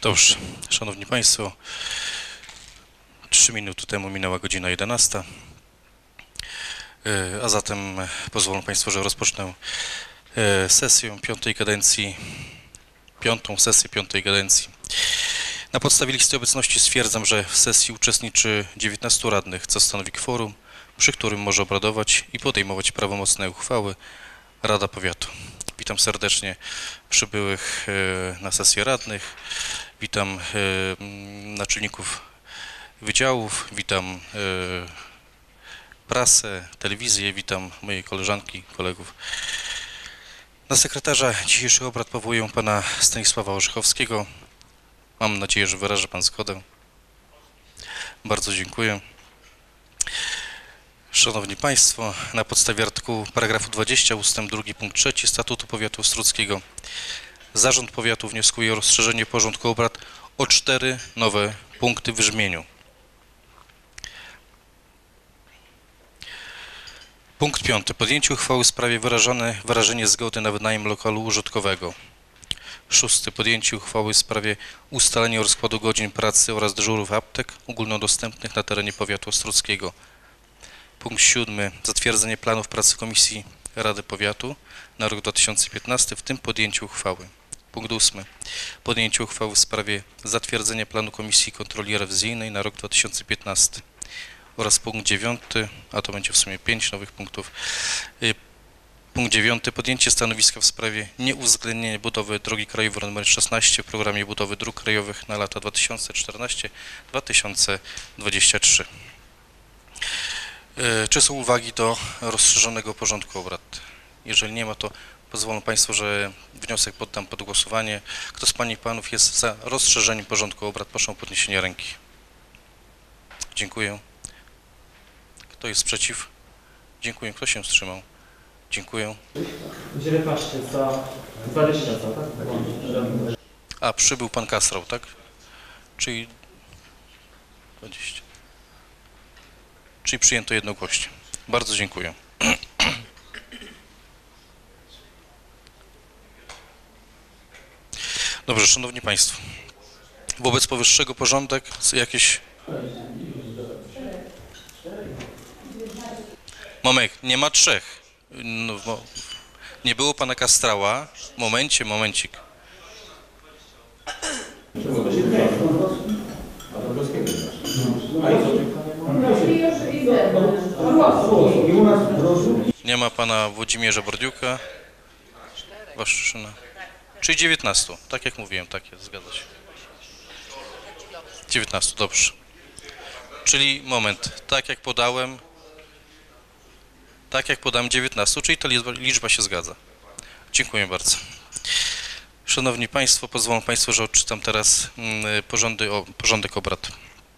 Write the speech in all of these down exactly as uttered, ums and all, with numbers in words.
Dobrze, Szanowni Państwo, trzy minuty temu minęła godzina jedenasta, a zatem pozwolą Państwo, że rozpocznę sesję piątej kadencji, piątą sesję piątej kadencji. Na podstawie listy obecności stwierdzam, że w sesji uczestniczy dziewiętnastu radnych, co stanowi kworum, przy którym może obradować i podejmować prawomocne uchwały Rada Powiatu. Witam serdecznie przybyłych na sesję radnych, witam naczelników wydziałów, witam prasę, telewizję, witam moje koleżanki, kolegów. Na sekretarza dzisiejszych obrad powołuję pana Stanisława Orzechowskiego. Mam nadzieję, że wyraży pan zgodę. Bardzo dziękuję. Szanowni Państwo, na podstawie artykułu paragrafu dwudziestego ustęp drugi punkt trzeci Statutu Powiatu Ostruckiego Zarząd Powiatu wnioskuje o rozszerzenie porządku obrad o cztery nowe punkty w brzmieniu. Punkt piąty. Podjęcie uchwały w sprawie wyrażone, wyrażenie zgody na wynajem lokalu użytkowego. Szósty. Podjęcie uchwały w sprawie ustalenia rozkładu godzin pracy oraz dyżurów aptek ogólnodostępnych na terenie Powiatu Ostruckiego. Punkt siódmy. Zatwierdzenie planów pracy Komisji Rady Powiatu na rok dwa tysiące piętnasty, w tym podjęcie uchwały. Punkt ósmy. Podjęcie uchwały w sprawie zatwierdzenia planu Komisji Kontroli Rewizyjnej na rok dwa tysiące piętnasty. Oraz punkt dziewiąty, a to będzie w sumie pięć nowych punktów. Punkt dziewiąty. Podjęcie stanowiska w sprawie nieuwzględnienia budowy drogi krajowej nr szesnaście w programie budowy dróg krajowych na lata dwa tysiące czternasty do dwa tysiące dwudziestego trzeciego. Czy są uwagi do rozszerzonego porządku obrad? Jeżeli nie ma, to pozwolą Państwo, że wniosek poddam pod głosowanie. Kto z Pań i Panów jest za rozszerzeniem porządku obrad? Proszę o podniesienie ręki. Dziękuję. Kto jest przeciw? Dziękuję. Kto się wstrzymał? Dziękuję. dziewiętnaście za dwadzieścia za, tak? A, przybył Pan Kasrał, tak? Czyli dwadzieścia. Czyli przyjęto jednogłośnie. Bardzo dziękuję. Dobrze, Szanowni Państwo. Wobec powyższego porządek jakieś... Moment, nie ma trzech. No, bo nie było Pana Kastrała. Momencie, momencik. Nie ma Pana Włodzimierza Bordiuka. Waszczyna. Czyli dziewiętnastu. Tak jak mówiłem, tak jest, zgadza się. dziewiętnastu, dobrze. Czyli moment, tak jak podałem, tak jak podałem dziewiętnastu, czyli ta liczba, liczba się zgadza. Dziękuję bardzo. Szanowni Państwo, pozwolą Państwo, że odczytam teraz porządek, o, porządek obrad.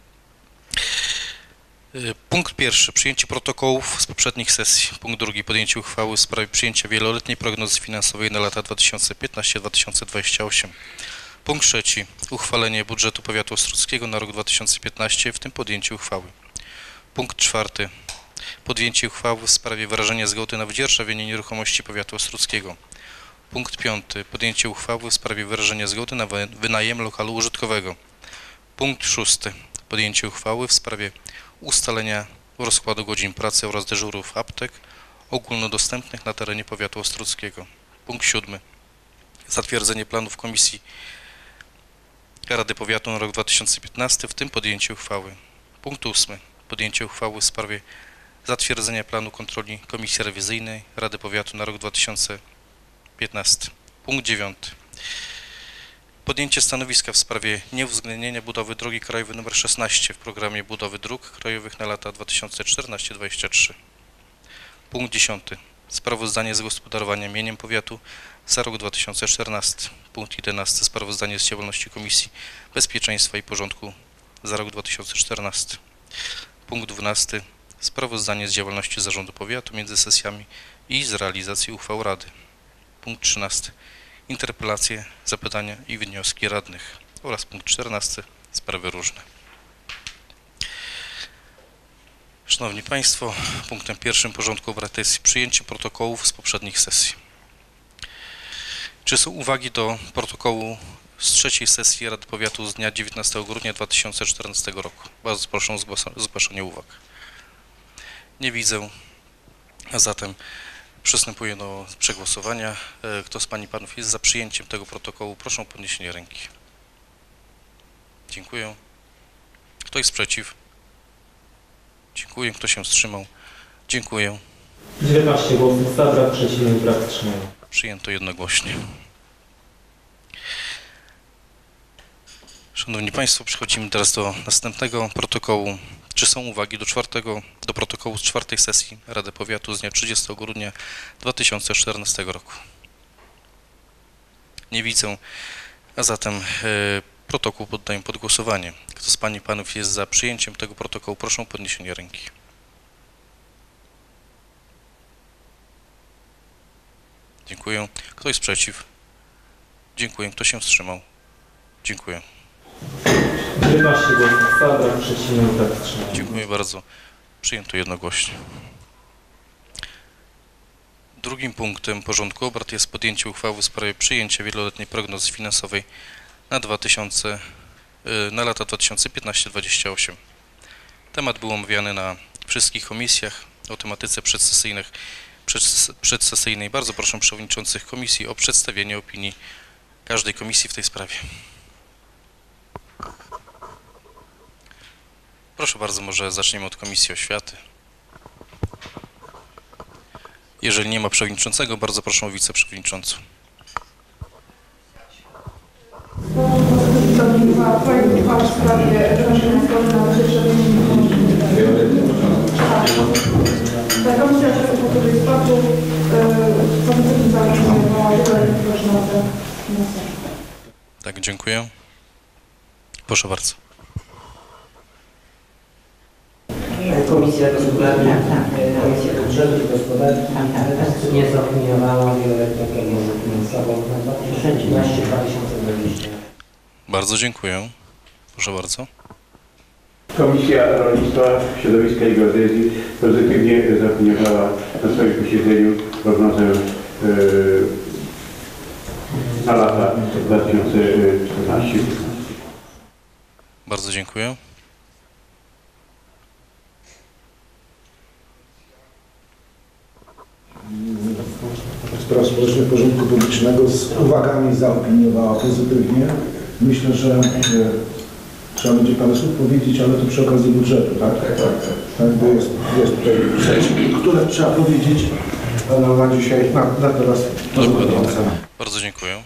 Punkt pierwszy. Przyjęcie protokołów z poprzednich sesji. Punkt drugi. Podjęcie uchwały w sprawie przyjęcia wieloletniej prognozy finansowej na lata dwa tysiące piętnasty do dwa tysiące dwudziestego ósmego. Punkt trzeci. Uchwalenie budżetu Powiatu Ostruckiego na rok dwa tysiące piętnasty, w tym podjęcie uchwały. Punkt czwarty. Podjęcie uchwały w sprawie wyrażenia zgody na wydzierżawienie nieruchomości Powiatu Ostruckiego. Punkt piąty. Podjęcie uchwały w sprawie wyrażenia zgody na wynajem lokalu użytkowego. Punkt szósty. Podjęcie uchwały w sprawie ustalenia rozkładu godzin pracy oraz dyżurów aptek ogólnodostępnych na terenie Powiatu Ostruckiego. Punkt siódmy. Zatwierdzenie planów Komisji Rady Powiatu na rok dwa tysiące piętnasty, w tym podjęcie uchwały. Punkt ósmy. Podjęcie uchwały w sprawie zatwierdzenia planu kontroli Komisji Rewizyjnej Rady Powiatu na rok dwa tysiące piętnasty. Punkt dziewiąty. Podjęcie stanowiska w sprawie nieuwzględnienia budowy drogi krajowej nr szesnaście w programie budowy dróg krajowych na lata dwa tysiące czternasty do dwa tysiące dwudziestego trzeciego. Punkt dziesiąty. Sprawozdanie z gospodarowania mieniem powiatu za rok dwa tysiące czternasty. Punkt jedenasty. Sprawozdanie z działalności Komisji Bezpieczeństwa i Porządku za rok dwa tysiące czternasty. Punkt dwunasty. Sprawozdanie z działalności Zarządu Powiatu między sesjami i z realizacji uchwał Rady. Punkt trzynasty. Interpelacje, zapytania i wnioski radnych. Oraz punkt czternasty. Sprawy różne. Szanowni Państwo, punktem pierwszym porządku obrad jest przyjęcie protokołów z poprzednich sesji. Czy są uwagi do protokołu z trzeciej sesji Rady Powiatu z dnia dziewiętnastego grudnia dwa tysiące czternastego roku. Bardzo proszę o zgłaszanie uwag. Nie widzę, a zatem przystępuję do przegłosowania. Kto z Pań i Panów jest za przyjęciem tego protokołu, proszę o podniesienie ręki. Dziękuję. Kto jest przeciw? Dziękuję. Kto się wstrzymał? Dziękuję. dziewiętnaście głosów za, brak przeciwnych, brak wstrzymanych. Przyjęto jednogłośnie. Szanowni Państwo, przechodzimy teraz do następnego protokołu. Czy są uwagi do czwartego, do protokołu z czwartej sesji Rady Powiatu z dnia trzydziestego grudnia dwa tysiące czternastego roku? Nie widzę, a zatem e, protokół poddaję pod głosowanie. Kto z Pań i Panów jest za przyjęciem tego protokołu, proszę o podniesienie ręki. Dziękuję. Kto jest przeciw? Dziękuję. Kto się wstrzymał? Dziękuję. dziewiętnaście głosów za, brak przeciwnych, brak wstrzymanych. Dziękuję bardzo. Przyjęto jednogłośnie. Drugim punktem porządku obrad jest podjęcie uchwały w sprawie przyjęcia wieloletniej prognozy finansowej na, dwa tysiące, na lata dwa tysiące piętnaście do dwudziestego ósmego. Temat był omawiany na wszystkich komisjach o tematyce przedsesyjnych, przedsesyjnej. Bardzo proszę przewodniczących komisji o przedstawienie opinii każdej komisji w tej sprawie. Proszę bardzo, może zaczniemy od Komisji Oświaty. Jeżeli nie ma przewodniczącego, bardzo proszę o wiceprzewodniczącą. Projekt uchwały w sprawie wyrażenia zgody na pierwsze Komisja Oświaty, Kultury i Sportu pozytywnie zaopiniowała wieloletnią prognozę finansową. Tak, dziękuję. Proszę bardzo. Komisja Gospodarki, Komisja Budżetu i Gospodarki nie zaopiniowała wieloletnią prognozę finansową na dwa tysiące piętnaście do dwa tysiące dwudziestego. Bardzo dziękuję. Proszę bardzo. Komisja Rolnictwa, Środowiska i Geodezji pozytywnie zaopiniowała na swoim posiedzeniu prognozę yy, na lata dwa tysiące czternastego. Bardzo dziękuję. Spraw Społecznych Porządku Publicznego z uwagami zaopiniowała pozytywnie. Myślę, że e, trzeba będzie parę słów powiedzieć, ale to przy okazji budżetu, tak? Tak, tak. Tak, bo jest, jest tutaj część, które trzeba powiedzieć, ale na dzisiaj na, na teraz. Bardzo dziękuję.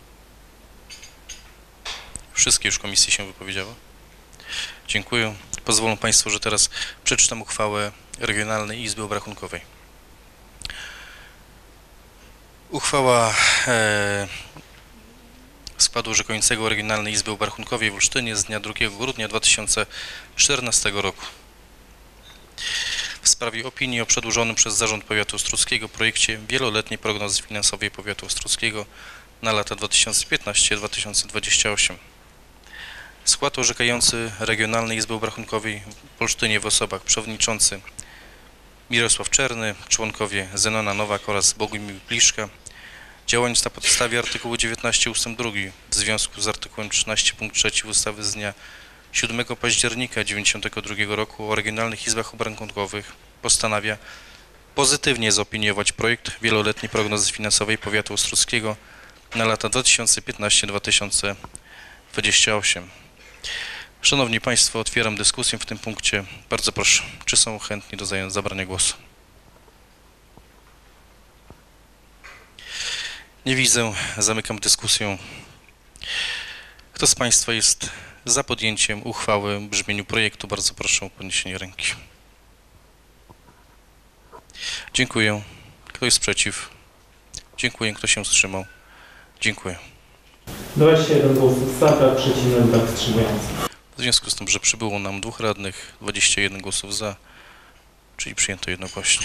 Wszystkie już komisje się wypowiedziały. Dziękuję. Pozwolą Państwo, że teraz przeczytam uchwałę Regionalnej Izby Obrachunkowej. Uchwała e, składu orzekającego Regionalnej Izby Obrachunkowej w Olsztynie z dnia drugiego grudnia dwa tysiące czternastego roku w sprawie opinii o przedłożonym przez Zarząd Powiatu Ostruckiego projekcie wieloletniej prognozy finansowej Powiatu Ostruckiego na lata dwa tysiące piętnaście do dwa tysiące dwudziestego ósmego. Skład orzekający Regionalnej Izby Obrachunkowej w Olsztynie w osobach przewodniczący Mirosław Czerny, członkowie Zenona Nowak oraz Bogumił Pliszka, działając na podstawie artykułu dziewiętnaście ustęp drugi w związku z artykułem trzynaście punkt trzeci ustawy z dnia siódmego października dziewięćdziesiątego drugiego roku o regionalnych izbach obrachunkowych postanawia pozytywnie zaopiniować projekt wieloletniej prognozy finansowej Powiatu Ostruckiego na lata dwa tysiące piętnaście do dwa tysiące dwudziestego ósmego. Szanowni Państwo, otwieram dyskusję w tym punkcie. Bardzo proszę, czy są chętni do zabrania głosu? Nie widzę. Zamykam dyskusję. Kto z Państwa jest za podjęciem uchwały w brzmieniu projektu? Bardzo proszę o podniesienie ręki. Dziękuję. Kto jest przeciw? Dziękuję. Kto się wstrzymał? Dziękuję. dwadzieścia jeden głosów za, brak przeciwnych, brak wstrzymujących. W związku z tym, że przybyło nam dwóch radnych, dwadzieścia jeden głosów za, czyli przyjęto jednogłośnie.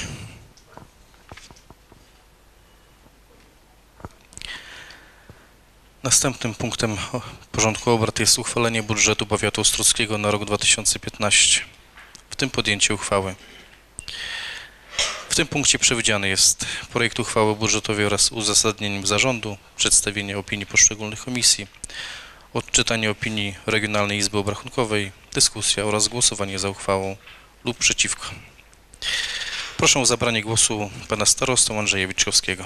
Następnym punktem porządku obrad jest uchwalenie budżetu Powiatu Ostruckiego na rok dwa tysiące piętnasty, w tym podjęcie uchwały. W tym punkcie przewidziany jest projekt uchwały budżetowej oraz z uzasadnieniem zarządu, przedstawienie opinii poszczególnych komisji, odczytanie opinii Regionalnej Izby Obrachunkowej, dyskusja oraz głosowanie za uchwałą lub przeciwko. Proszę o zabranie głosu pana starostę Andrzeja Wiczkowskiego.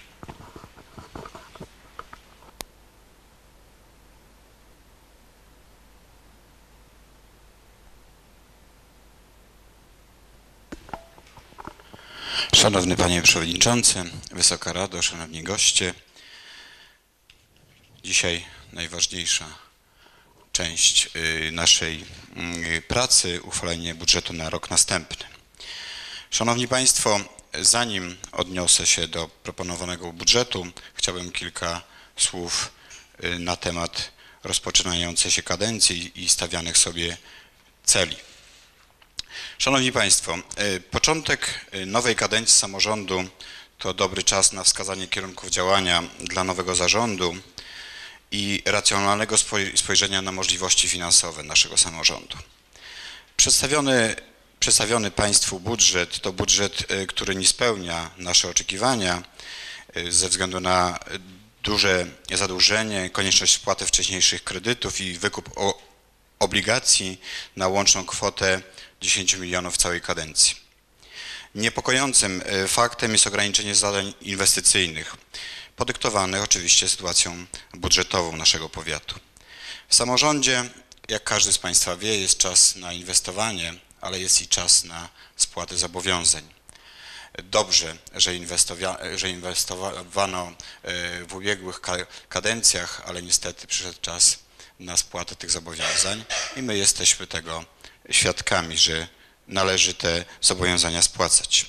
Szanowny Panie Przewodniczący, Wysoka Rado, Szanowni Goście. Dzisiaj najważniejsza część naszej pracy, uchwalenie budżetu na rok następny. Szanowni Państwo, zanim odniosę się do proponowanego budżetu, chciałbym kilka słów na temat rozpoczynającej się kadencji i stawianych sobie celi. Szanowni Państwo, początek nowej kadencji samorządu to dobry czas na wskazanie kierunków działania dla nowego zarządu i racjonalnego spojrzenia na możliwości finansowe naszego samorządu. Przedstawiony, przedstawiony Państwu budżet to budżet, który nie spełnia nasze oczekiwania ze względu na duże zadłużenie, konieczność spłaty wcześniejszych kredytów i wykup obligacji na łączną kwotę dziesięć milionów w całej kadencji. Niepokojącym faktem jest ograniczenie zadań inwestycyjnych, podyktowanych oczywiście sytuacją budżetową naszego powiatu. W samorządzie, jak każdy z Państwa wie, jest czas na inwestowanie, ale jest i czas na spłatę zobowiązań. Dobrze, że, że inwestowano w ubiegłych kadencjach, ale niestety przyszedł czas na spłatę tych zobowiązań i my jesteśmy tego świadkami, że należy te zobowiązania spłacać.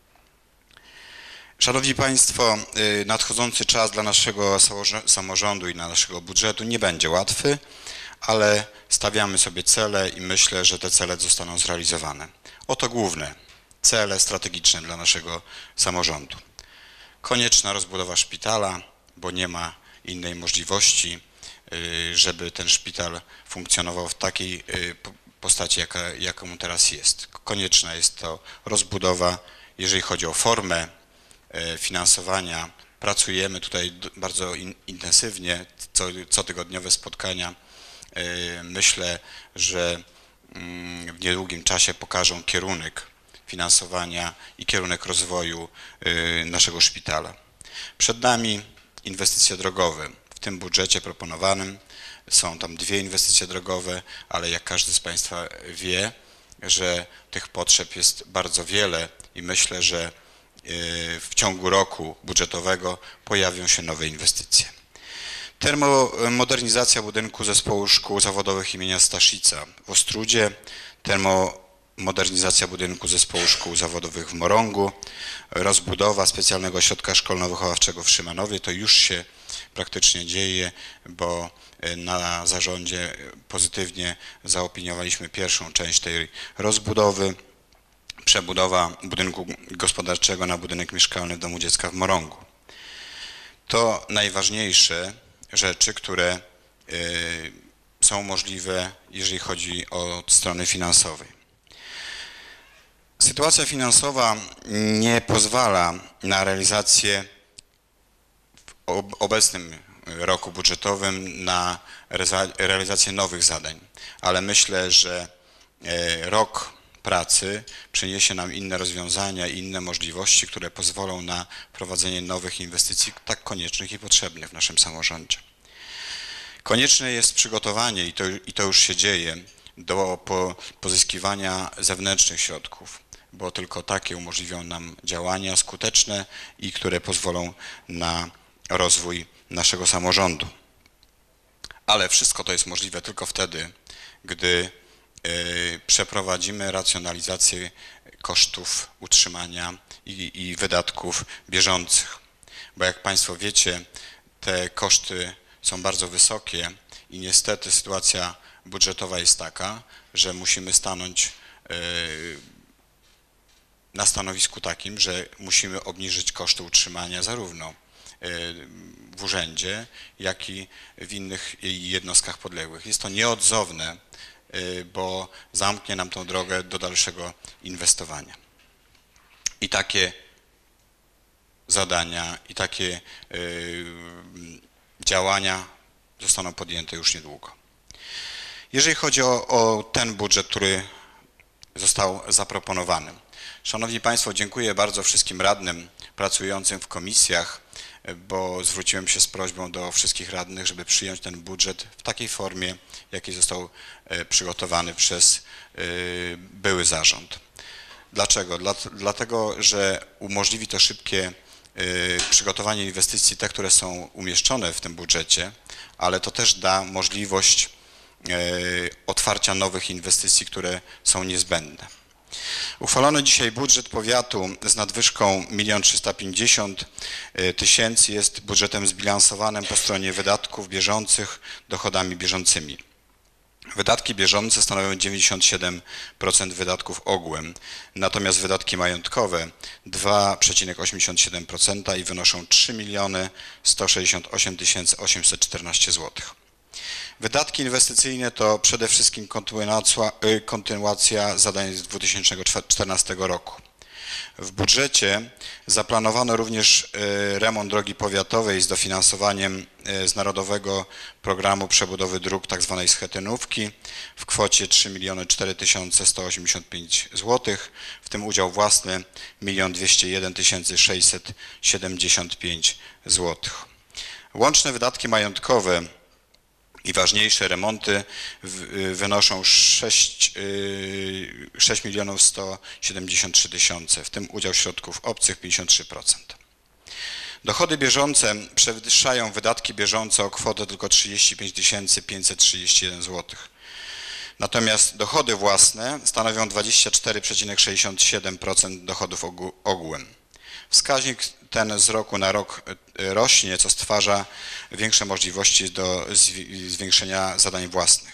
Szanowni Państwo, nadchodzący czas dla naszego samorządu i dla naszego budżetu nie będzie łatwy, ale stawiamy sobie cele i myślę, że te cele zostaną zrealizowane. Oto główne cele strategiczne dla naszego samorządu. Konieczna rozbudowa szpitala, bo nie ma innej możliwości, żeby ten szpital funkcjonował w takiej postaci, jaka, jaką teraz jest. Konieczna jest to rozbudowa, jeżeli chodzi o formę finansowania. Pracujemy tutaj bardzo in, intensywnie, co, cotygodniowe spotkania. Myślę, że w niedługim czasie pokażą kierunek finansowania i kierunek rozwoju naszego szpitala. Przed nami inwestycje drogowe. W tym budżecie proponowanym są tam dwie inwestycje drogowe, ale jak każdy z Państwa wie, że tych potrzeb jest bardzo wiele i myślę, że w ciągu roku budżetowego pojawią się nowe inwestycje. Termomodernizacja budynku Zespołu Szkół Zawodowych imienia Staszica w Ostródzie, termomodernizacja budynku Zespołu Szkół Zawodowych w Morągu, rozbudowa specjalnego ośrodka szkolno-wychowawczego w Szymanowie, to już się praktycznie dzieje, bo na zarządzie pozytywnie zaopiniowaliśmy pierwszą część tej rozbudowy. Przebudowa budynku gospodarczego na budynek mieszkalny w Domu Dziecka w Morągu. To najważniejsze rzeczy, które y, są możliwe, jeżeli chodzi o stronę finansową. Sytuacja finansowa nie pozwala na realizację w obecnym roku budżetowym na realizację nowych zadań, ale myślę, że y, rok pracy przyniesie nam inne rozwiązania i inne możliwości, które pozwolą na prowadzenie nowych inwestycji tak koniecznych i potrzebnych w naszym samorządzie. Konieczne jest przygotowanie, i to, i to już się dzieje, do po, pozyskiwania zewnętrznych środków, bo tylko takie umożliwią nam działania skuteczne i które pozwolą na rozwój naszego samorządu. Ale wszystko to jest możliwe tylko wtedy, gdy przeprowadzimy racjonalizację kosztów utrzymania i, i wydatków bieżących. Bo jak Państwo wiecie, te koszty są bardzo wysokie i niestety sytuacja budżetowa jest taka, że musimy stanąć na stanowisku takim, że musimy obniżyć koszty utrzymania zarówno w urzędzie, jak i w innych jednostkach podległych. Jest to nieodzowne, bo zamknie nam tą drogę do dalszego inwestowania. I takie zadania, i takie y, działania zostaną podjęte już niedługo. Jeżeli chodzi o, o ten budżet, który został zaproponowany. Szanowni Państwo, dziękuję bardzo wszystkim radnym pracującym w komisjach, bo zwróciłem się z prośbą do wszystkich radnych, żeby przyjąć ten budżet w takiej formie, jakiej został przygotowany przez były zarząd. Dlaczego? Dlatego, że umożliwi to szybkie przygotowanie inwestycji, te, które są umieszczone w tym budżecie, ale to też da możliwość otwarcia nowych inwestycji, które są niezbędne. Uchwalono dzisiaj budżet powiatu z nadwyżką milion trzysta pięćdziesiąt tysięcy jest budżetem zbilansowanym po stronie wydatków bieżących dochodami bieżącymi. Wydatki bieżące stanowią dziewięćdziesiąt siedem procent wydatków ogółem, natomiast wydatki majątkowe dwa przecinek osiemdziesiąt siedem procent i wynoszą trzy miliony sto sześćdziesiąt osiem tysięcy osiemset czternaście złotych. Wydatki inwestycyjne to przede wszystkim kontynuacja, kontynuacja zadań z dwa tysiące czternastego roku. W budżecie zaplanowano również remont drogi powiatowej z dofinansowaniem z Narodowego Programu Przebudowy Dróg tzw. schetynówki w kwocie trzy miliony cztery tysiące sto osiemdziesiąt pięć złotych, w tym udział własny milion dwieście jeden tysięcy sześćset siedemdziesiąt pięć złotych. Łączne wydatki majątkowe i ważniejsze remonty wynoszą sześć milionów sto siedemdziesiąt trzy tysiące, w tym udział środków obcych pięćdziesiąt trzy procent. Dochody bieżące przewyższają wydatki bieżące o kwotę tylko trzydzieści pięć tysięcy pięćset trzydzieści jeden złotych. Natomiast dochody własne stanowią dwadzieścia cztery przecinek sześćdziesiąt siedem procent dochodów ogółem. Wskaźnik ten z roku na rok rośnie, co stwarza większe możliwości do zwiększenia zadań własnych.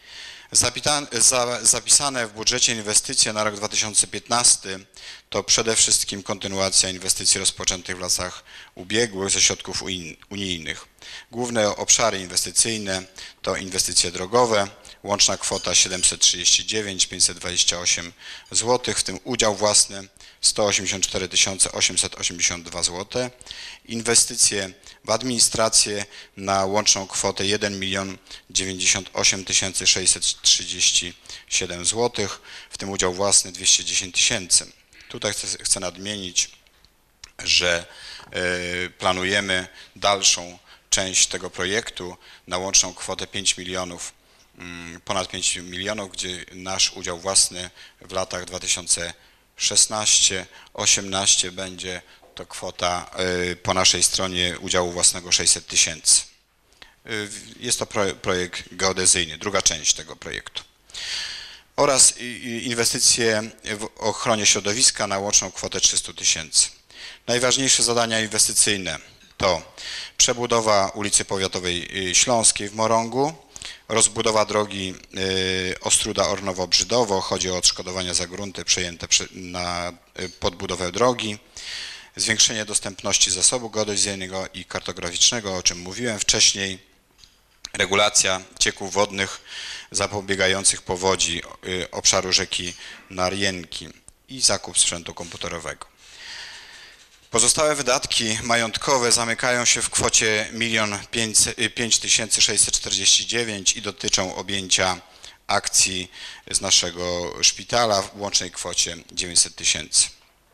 Zapisane w budżecie inwestycje na rok dwa tysiące piętnasty to przede wszystkim kontynuacja inwestycji rozpoczętych w latach ubiegłych ze środków unijnych. Główne obszary inwestycyjne to inwestycje drogowe, łączna kwota siedemset trzydzieści dziewięć tysięcy pięćset dwadzieścia osiem złotych, w tym udział własny sto osiemdziesiąt cztery tysiące osiemset osiemdziesiąt dwa złote, inwestycje w administrację na łączną kwotę jeden milion dziewięćdziesiąt osiem tysięcy sześćset trzydzieści siedem złotych, w tym udział własny dwieście dziesięć tysięcy. Tutaj chcę, chcę nadmienić, że y, planujemy dalszą część tego projektu na łączną kwotę pięć milionów, y, ponad pięć milionów, gdzie nasz udział własny w latach dwa tysiące szesnastym do osiemnastego będzie to kwota y, po naszej stronie udziału własnego sześćset tysięcy. Y, jest to pro, projekt geodezyjny, druga część tego projektu. Oraz inwestycje w ochronie środowiska na łączną kwotę trzysta tysięcy. Najważniejsze zadania inwestycyjne to przebudowa ulicy Powiatowej Śląskiej w Morągu, rozbudowa drogi Ostruda-Ornowo-Brzydowo, chodzi o odszkodowania za grunty przejęte na podbudowę drogi, zwiększenie dostępności zasobu geodezyjnego i kartograficznego, o czym mówiłem wcześniej, regulacja cieków wodnych zapobiegających powodzi obszaru rzeki Narienki i zakup sprzętu komputerowego. Pozostałe wydatki majątkowe zamykają się w kwocie milion pięć tysięcy sześćset czterdzieści dziewięć i dotyczą objęcia akcji z naszego szpitala w łącznej kwocie dziewięćset tysięcy.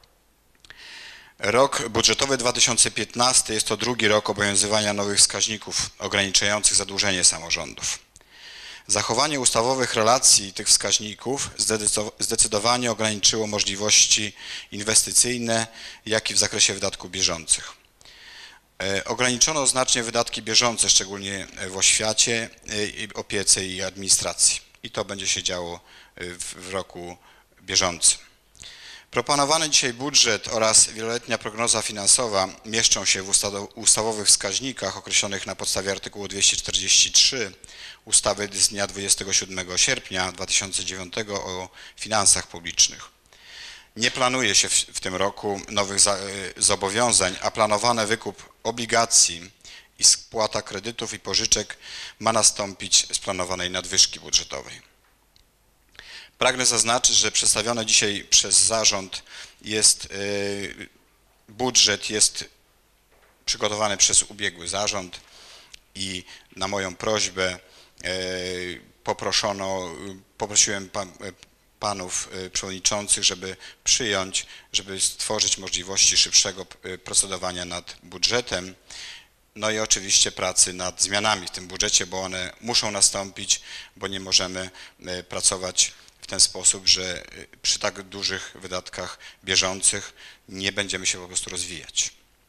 Rok budżetowy dwa tysiące piętnasty jest to drugi rok obowiązywania nowych wskaźników ograniczających zadłużenie samorządów. Zachowanie ustawowych relacji tych wskaźników zdecydowanie ograniczyło możliwości inwestycyjne, jak i w zakresie wydatków bieżących. Ograniczono znacznie wydatki bieżące, szczególnie w oświacie, opiece i administracji. I to będzie się działo w roku bieżącym. Proponowany dzisiaj budżet oraz wieloletnia prognoza finansowa mieszczą się w ustawowych wskaźnikach określonych na podstawie artykułu dwieście czterdzieści trzy ustawy z dnia dwudziestego siódmego sierpnia dwa tysiące dziewiątego o finansach publicznych. Nie planuje się w, w tym roku nowych za, zobowiązań, a planowany wykup obligacji i spłata kredytów i pożyczek ma nastąpić z planowanej nadwyżki budżetowej. Pragnę zaznaczyć, że przedstawiony dzisiaj przez zarząd jest budżet, jest przygotowany przez ubiegły zarząd i na moją prośbę poproszono, poprosiłem pan, panów przewodniczących, żeby przyjąć, żeby stworzyć możliwości szybszego procedowania nad budżetem, no i oczywiście pracy nad zmianami w tym budżecie, bo one muszą nastąpić, bo nie możemy pracować w ten sposób, że przy tak dużych wydatkach bieżących nie będziemy się po prostu rozwijać.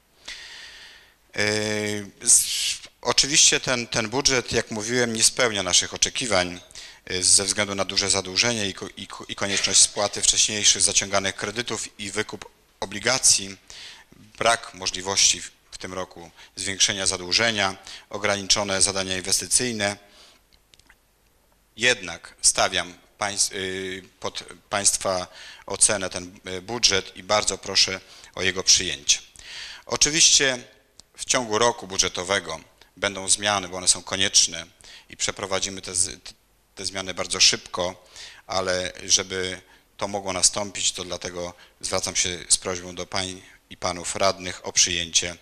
Oczywiście ten, ten budżet, jak mówiłem, nie spełnia naszych oczekiwań ze względu na duże zadłużenie i, i, i konieczność spłaty wcześniejszych zaciąganych kredytów i wykup obligacji, brak możliwości w tym roku zwiększenia zadłużenia, ograniczone zadania inwestycyjne. Jednak stawiam państw, pod Państwa ocenę ten budżet i bardzo proszę o jego przyjęcie. Oczywiście w ciągu roku budżetowego będą zmiany, bo one są konieczne i przeprowadzimy te, te zmiany bardzo szybko, ale żeby to mogło nastąpić, to dlatego zwracam się z prośbą do pań i panów radnych o przyjęcie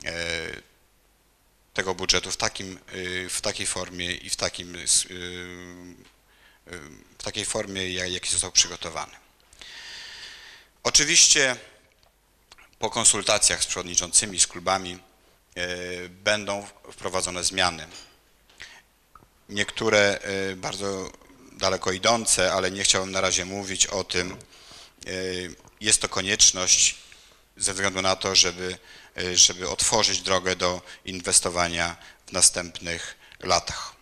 tego budżetu w, takim, w takiej formie i w, takim, w takiej formie, jaki został przygotowany. Oczywiście po konsultacjach z przewodniczącymi, z klubami będą wprowadzone zmiany. Niektóre bardzo daleko idące, ale nie chciałbym na razie mówić o tym. Jest to konieczność ze względu na to, żeby, żeby otworzyć drogę do inwestowania w następnych latach.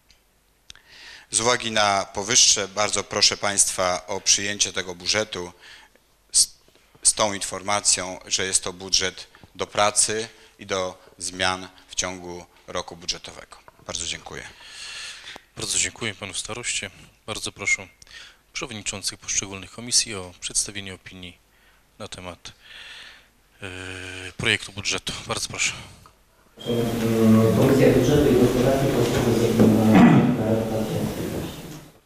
Z uwagi na powyższe bardzo proszę Państwa o przyjęcie tego budżetu z, z tą informacją, że jest to budżet do pracy i do zmian w ciągu roku budżetowego. Bardzo dziękuję. Bardzo dziękuję panu staroście. Bardzo proszę przewodniczących poszczególnych komisji o przedstawienie opinii na temat yy, projektu budżetu. Bardzo proszę. Komisja Budżetu i Gospodarki zaopiniowała na rok dwa tysiące piętnasty.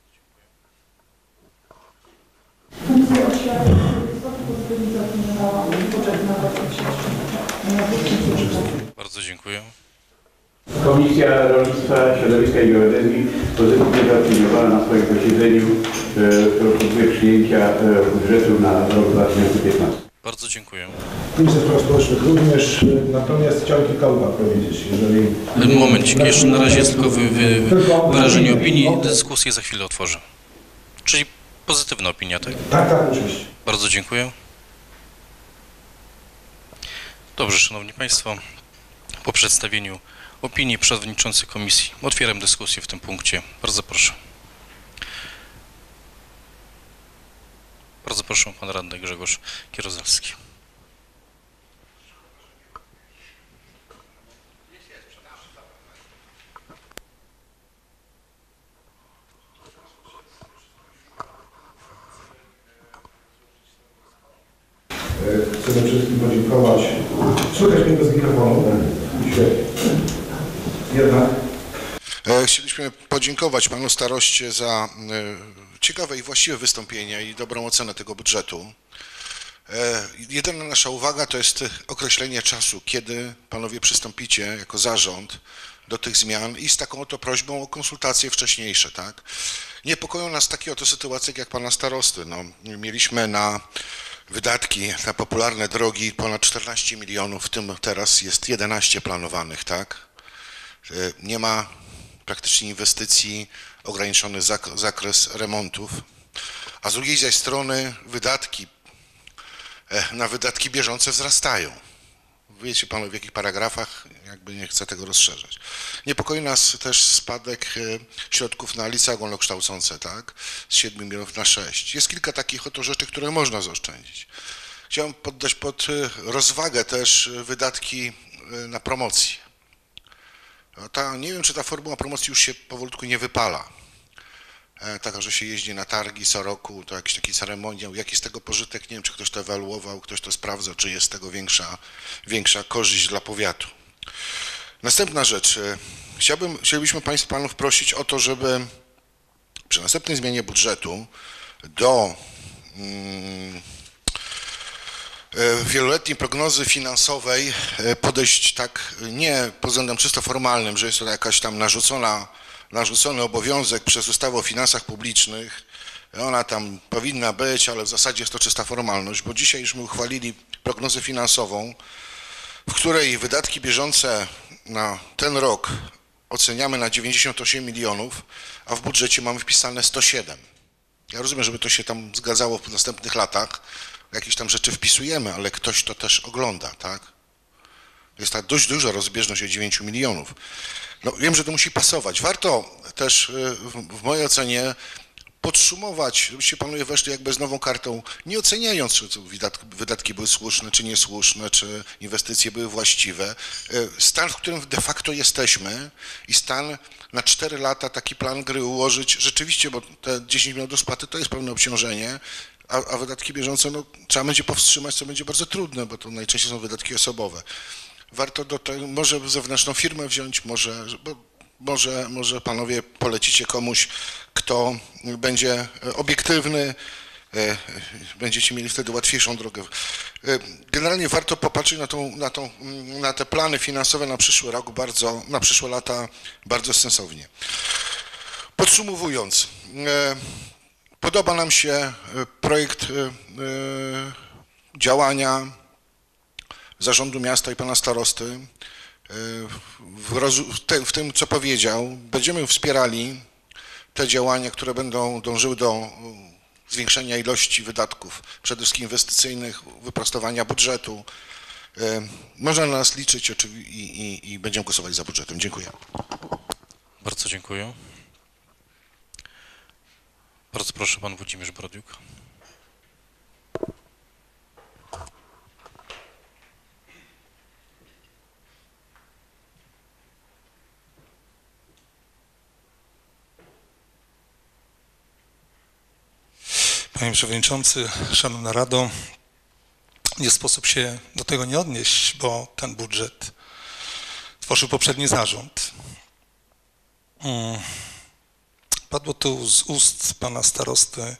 Komisja Oświaty i Sportu pozytywnie zaopiniowała budżet na rok dwa tysiące piętnasty. Bardzo dziękuję. Komisja Rolnictwa, Środowiska i Geodezji pozytywnie zaopiniowała na swoim posiedzeniu e, propozycję przyjęcia e, budżetu na rok dwa tysiące piętnasty. Bardzo dziękuję. Komisja Spraw Społecznych również, natomiast chciałem kilka uwag powiedzieć, jeżeli... Momencik, jeszcze na razie jest tylko wy, wy, wyrażenie opinii, dyskusję za chwilę otworzę. Czyli pozytywna opinia, tak? Tak, tak, oczywiście. Bardzo dziękuję. Dobrze, Szanowni Państwo, po przedstawieniu opinii przewodniczący komisji otwieram dyskusję w tym punkcie. Bardzo proszę. Bardzo proszę, pan radny Grzegorz Kierozelski. Chcę przede wszystkim podziękować. Słychać mnie bez mikrofonu. Świetnie. Jednak. Chcieliśmy podziękować panu staroście za ciekawe i właściwe wystąpienie i dobrą ocenę tego budżetu. Jedyna nasza uwaga to jest określenie czasu, kiedy panowie przystąpicie jako zarząd do tych zmian i z taką oto prośbą o konsultacje wcześniejsze, tak? Niepokoją nas takie oto sytuacje jak pana starosty. No, mieliśmy na wydatki na popularne drogi ponad czternaście milionów, w tym teraz jest jedenaście planowanych, tak? Nie ma praktycznie inwestycji, ograniczony zak zakres remontów, a z drugiej zaś strony wydatki na wydatki bieżące wzrastają. Wiecie panowie w jakich paragrafach, jakby nie chcę tego rozszerzać. Niepokoi nas też spadek środków na licea ogólnokształcące, tak? Z siedmiu milionów na sześć. Jest kilka takich oto rzeczy, które można zaoszczędzić. Chciałem poddać pod rozwagę też wydatki na promocję. Ta, nie wiem, czy ta formuła promocji już się powolutku nie wypala. Taka, że się jeździ na targi co roku, to jakiś taki ceremoniał, jaki z tego pożytek, nie wiem, czy ktoś to ewaluował, ktoś to sprawdza, czy jest z tego większa, większa korzyść dla powiatu. Następna rzecz. Chciałbym, chcielibyśmy Państwa, Panów prosić o to, żeby przy następnej zmianie budżetu do mm, wieloletniej prognozy finansowej podejść tak nie pod względem czysto formalnym, że jest to jakaś tam narzucona, narzucony obowiązek przez ustawę o finansach publicznych. Ona tam powinna być, ale w zasadzie jest to czysta formalność, bo dzisiaj już my uchwalili prognozę finansową, w której wydatki bieżące na ten rok oceniamy na dziewięćdziesiąt osiem milionów, a w budżecie mamy wpisane sto siedem. Ja rozumiem, żeby to się tam zgadzało w następnych latach, jakieś tam rzeczy wpisujemy, ale ktoś to też ogląda, tak? Jest ta dość duża rozbieżność o dziewięć milionów. No, wiem, że to musi pasować. Warto też w mojej ocenie podsumować, żebyście panowie weszli jakby z nową kartą, nie oceniając, czy wydatki były słuszne, czy niesłuszne, czy inwestycje były właściwe. Stan, w którym de facto jesteśmy i stan na cztery lata taki plan gry ułożyć, rzeczywiście, bo te dziesięć milionów do spłaty to jest pewne obciążenie, a, a wydatki bieżące no, trzeba będzie powstrzymać, co będzie bardzo trudne, bo to najczęściej są wydatki osobowe. Warto do tego, może zewnętrzną firmę wziąć, może, bo Może, może panowie polecicie komuś, kto będzie obiektywny, będziecie mieli wtedy łatwiejszą drogę. Generalnie warto popatrzeć na, tą, na, tą, na te plany finansowe na przyszły rok, bardzo, na przyszłe lata bardzo sensownie. Podsumowując, podoba nam się projekt działania Zarządu Miasta i pana starosty. W, w, te, w tym, co powiedział, będziemy wspierali te działania, które będą dążyły do zwiększenia ilości wydatków, przede wszystkim inwestycyjnych, wyprostowania budżetu. Można na nas liczyć i, i, i będziemy głosować za budżetem. Dziękuję. Bardzo dziękuję. Bardzo proszę, pan Włodzimierz Brodziuk. Panie Przewodniczący, Szanowna Rado, nie sposób się do tego nie odnieść, bo ten budżet tworzył poprzedni zarząd. Padło tu z ust pana starosty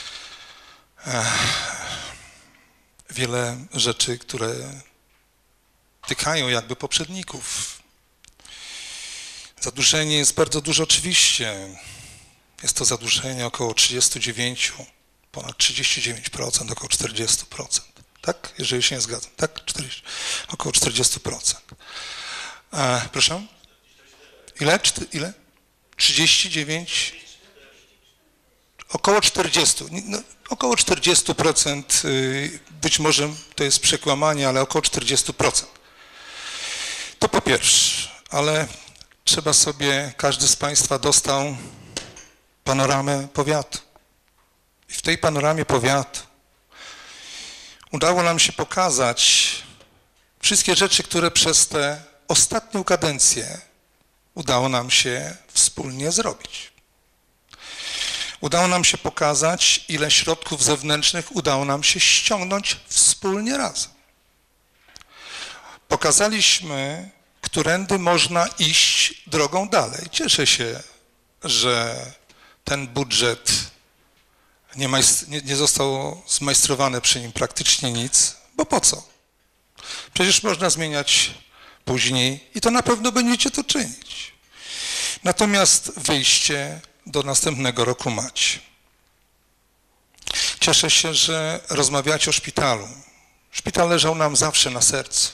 wiele rzeczy, które tykają jakby poprzedników. Zadłużenie jest bardzo duże oczywiście. Jest to zadłużenie około trzydzieści dziewięć, ponad trzydzieści dziewięć procent, około czterdzieści procent. Tak? Jeżeli się nie zgadzam. Tak? czterdzieści, około czterdzieści procent. E, proszę? Ile? Czty, ile? trzydzieści dziewięć? Około czterdzieści. No, około czterdzieści procent. Być może to jest przekłamanie, ale około czterdzieści procent. To po pierwsze. Ale trzeba sobie, każdy z państwa dostał panoramę powiatu. I w tej panoramie powiatu udało nam się pokazać wszystkie rzeczy, które przez tę ostatnią kadencję udało nam się wspólnie zrobić. Udało nam się pokazać, ile środków zewnętrznych udało nam się ściągnąć wspólnie razem. Pokazaliśmy, którędy można iść drogą dalej. Cieszę się, że ten budżet nie, nie, nie został zmajstrowany przy nim praktycznie nic, bo po co? Przecież można zmieniać później i to na pewno będziecie to czynić. Natomiast wyjście do następnego roku macie. Cieszę się, że rozmawiacie o szpitalu. Szpital leżał nam zawsze na sercu.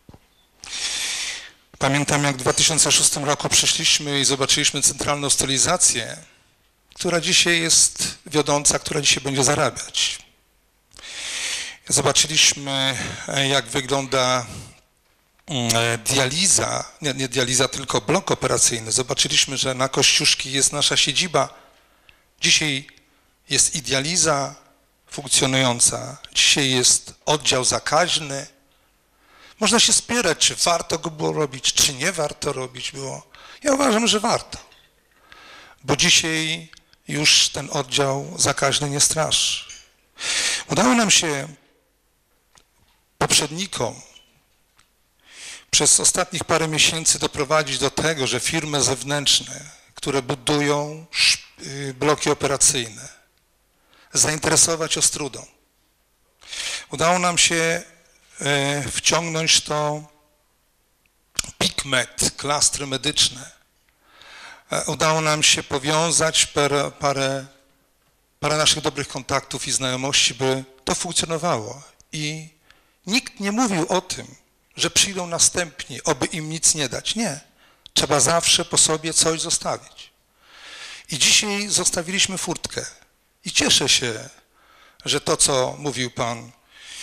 Pamiętam, jak w dwa tysiące szóstym roku przyszliśmy i zobaczyliśmy centralną stylizację, która dzisiaj jest wiodąca, która dzisiaj będzie zarabiać. Zobaczyliśmy, jak wygląda dializa, nie, nie dializa, tylko blok operacyjny. Zobaczyliśmy, że na Kościuszki jest nasza siedziba. Dzisiaj jest i dializa funkcjonująca, dzisiaj jest oddział zakaźny. Można się spierać, czy warto go było robić, czy nie warto robić było. Ja uważam, że warto, bo dzisiaj już ten oddział zakaźny nie straszy. Udało nam się poprzednikom przez ostatnich parę miesięcy doprowadzić do tego, że firmy zewnętrzne, które budują bloki operacyjne, zainteresować Ostrudą. Udało nam się wciągnąć to PIKmed, klastry medyczne. Udało nam się powiązać parę, parę, parę naszych dobrych kontaktów i znajomości, by to funkcjonowało. I nikt nie mówił o tym, że przyjdą następni, oby im nic nie dać. Nie. Trzeba zawsze po sobie coś zostawić. I dzisiaj zostawiliśmy furtkę. I cieszę się, że to, co mówił pan,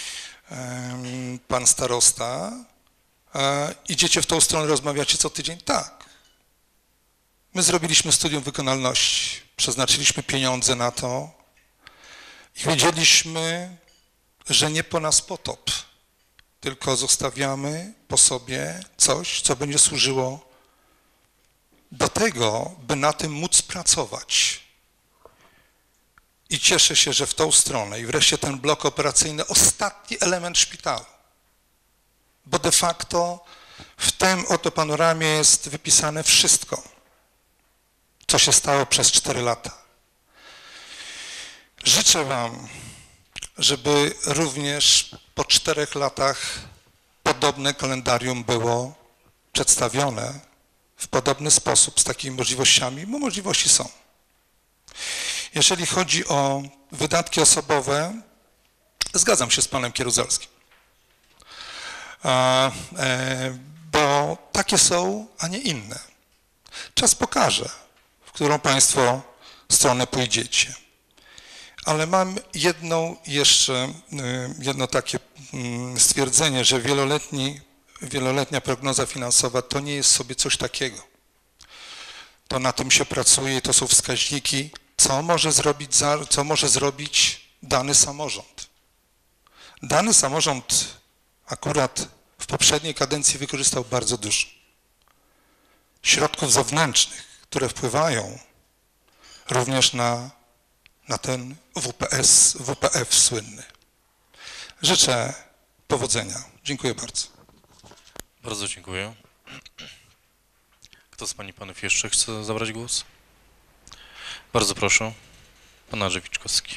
pan starosta, idziecie w tą stronę, rozmawiacie co tydzień? Tak. My zrobiliśmy studium wykonalności, przeznaczyliśmy pieniądze na to i wiedzieliśmy, że nie po nas potop, tylko zostawiamy po sobie coś, co będzie służyło do tego, by na tym móc pracować. I cieszę się, że w tą stronę i wreszcie ten blok operacyjny, ostatni element szpitala. Bo de facto w tym oto panoramie jest wypisane wszystko, co się stało przez cztery lata. Życzę wam, żeby również po czterech latach podobne kalendarium było przedstawione w podobny sposób, z takimi możliwościami, bo możliwości są. Jeżeli chodzi o wydatki osobowe, zgadzam się z panem Kieruzelskim, bo takie są, a nie inne. Czas pokaże, w którą państwo stronę pójdziecie. Ale mam jedną jeszcze, jedno takie stwierdzenie, że wieloletni, wieloletnia prognoza finansowa to nie jest sobie coś takiego. To na tym się pracuje, to są wskaźniki, co może zrobić, co może zrobić dany samorząd. Dany samorząd akurat w poprzedniej kadencji wykorzystał bardzo dużo środków zewnętrznych, które wpływają również na, na ten W P S, W P F słynny. Życzę powodzenia. Dziękuję bardzo. Bardzo dziękuję. Kto z Pani Panów jeszcze chce zabrać głos? Bardzo proszę. Pan Andrzej Wiczkowski.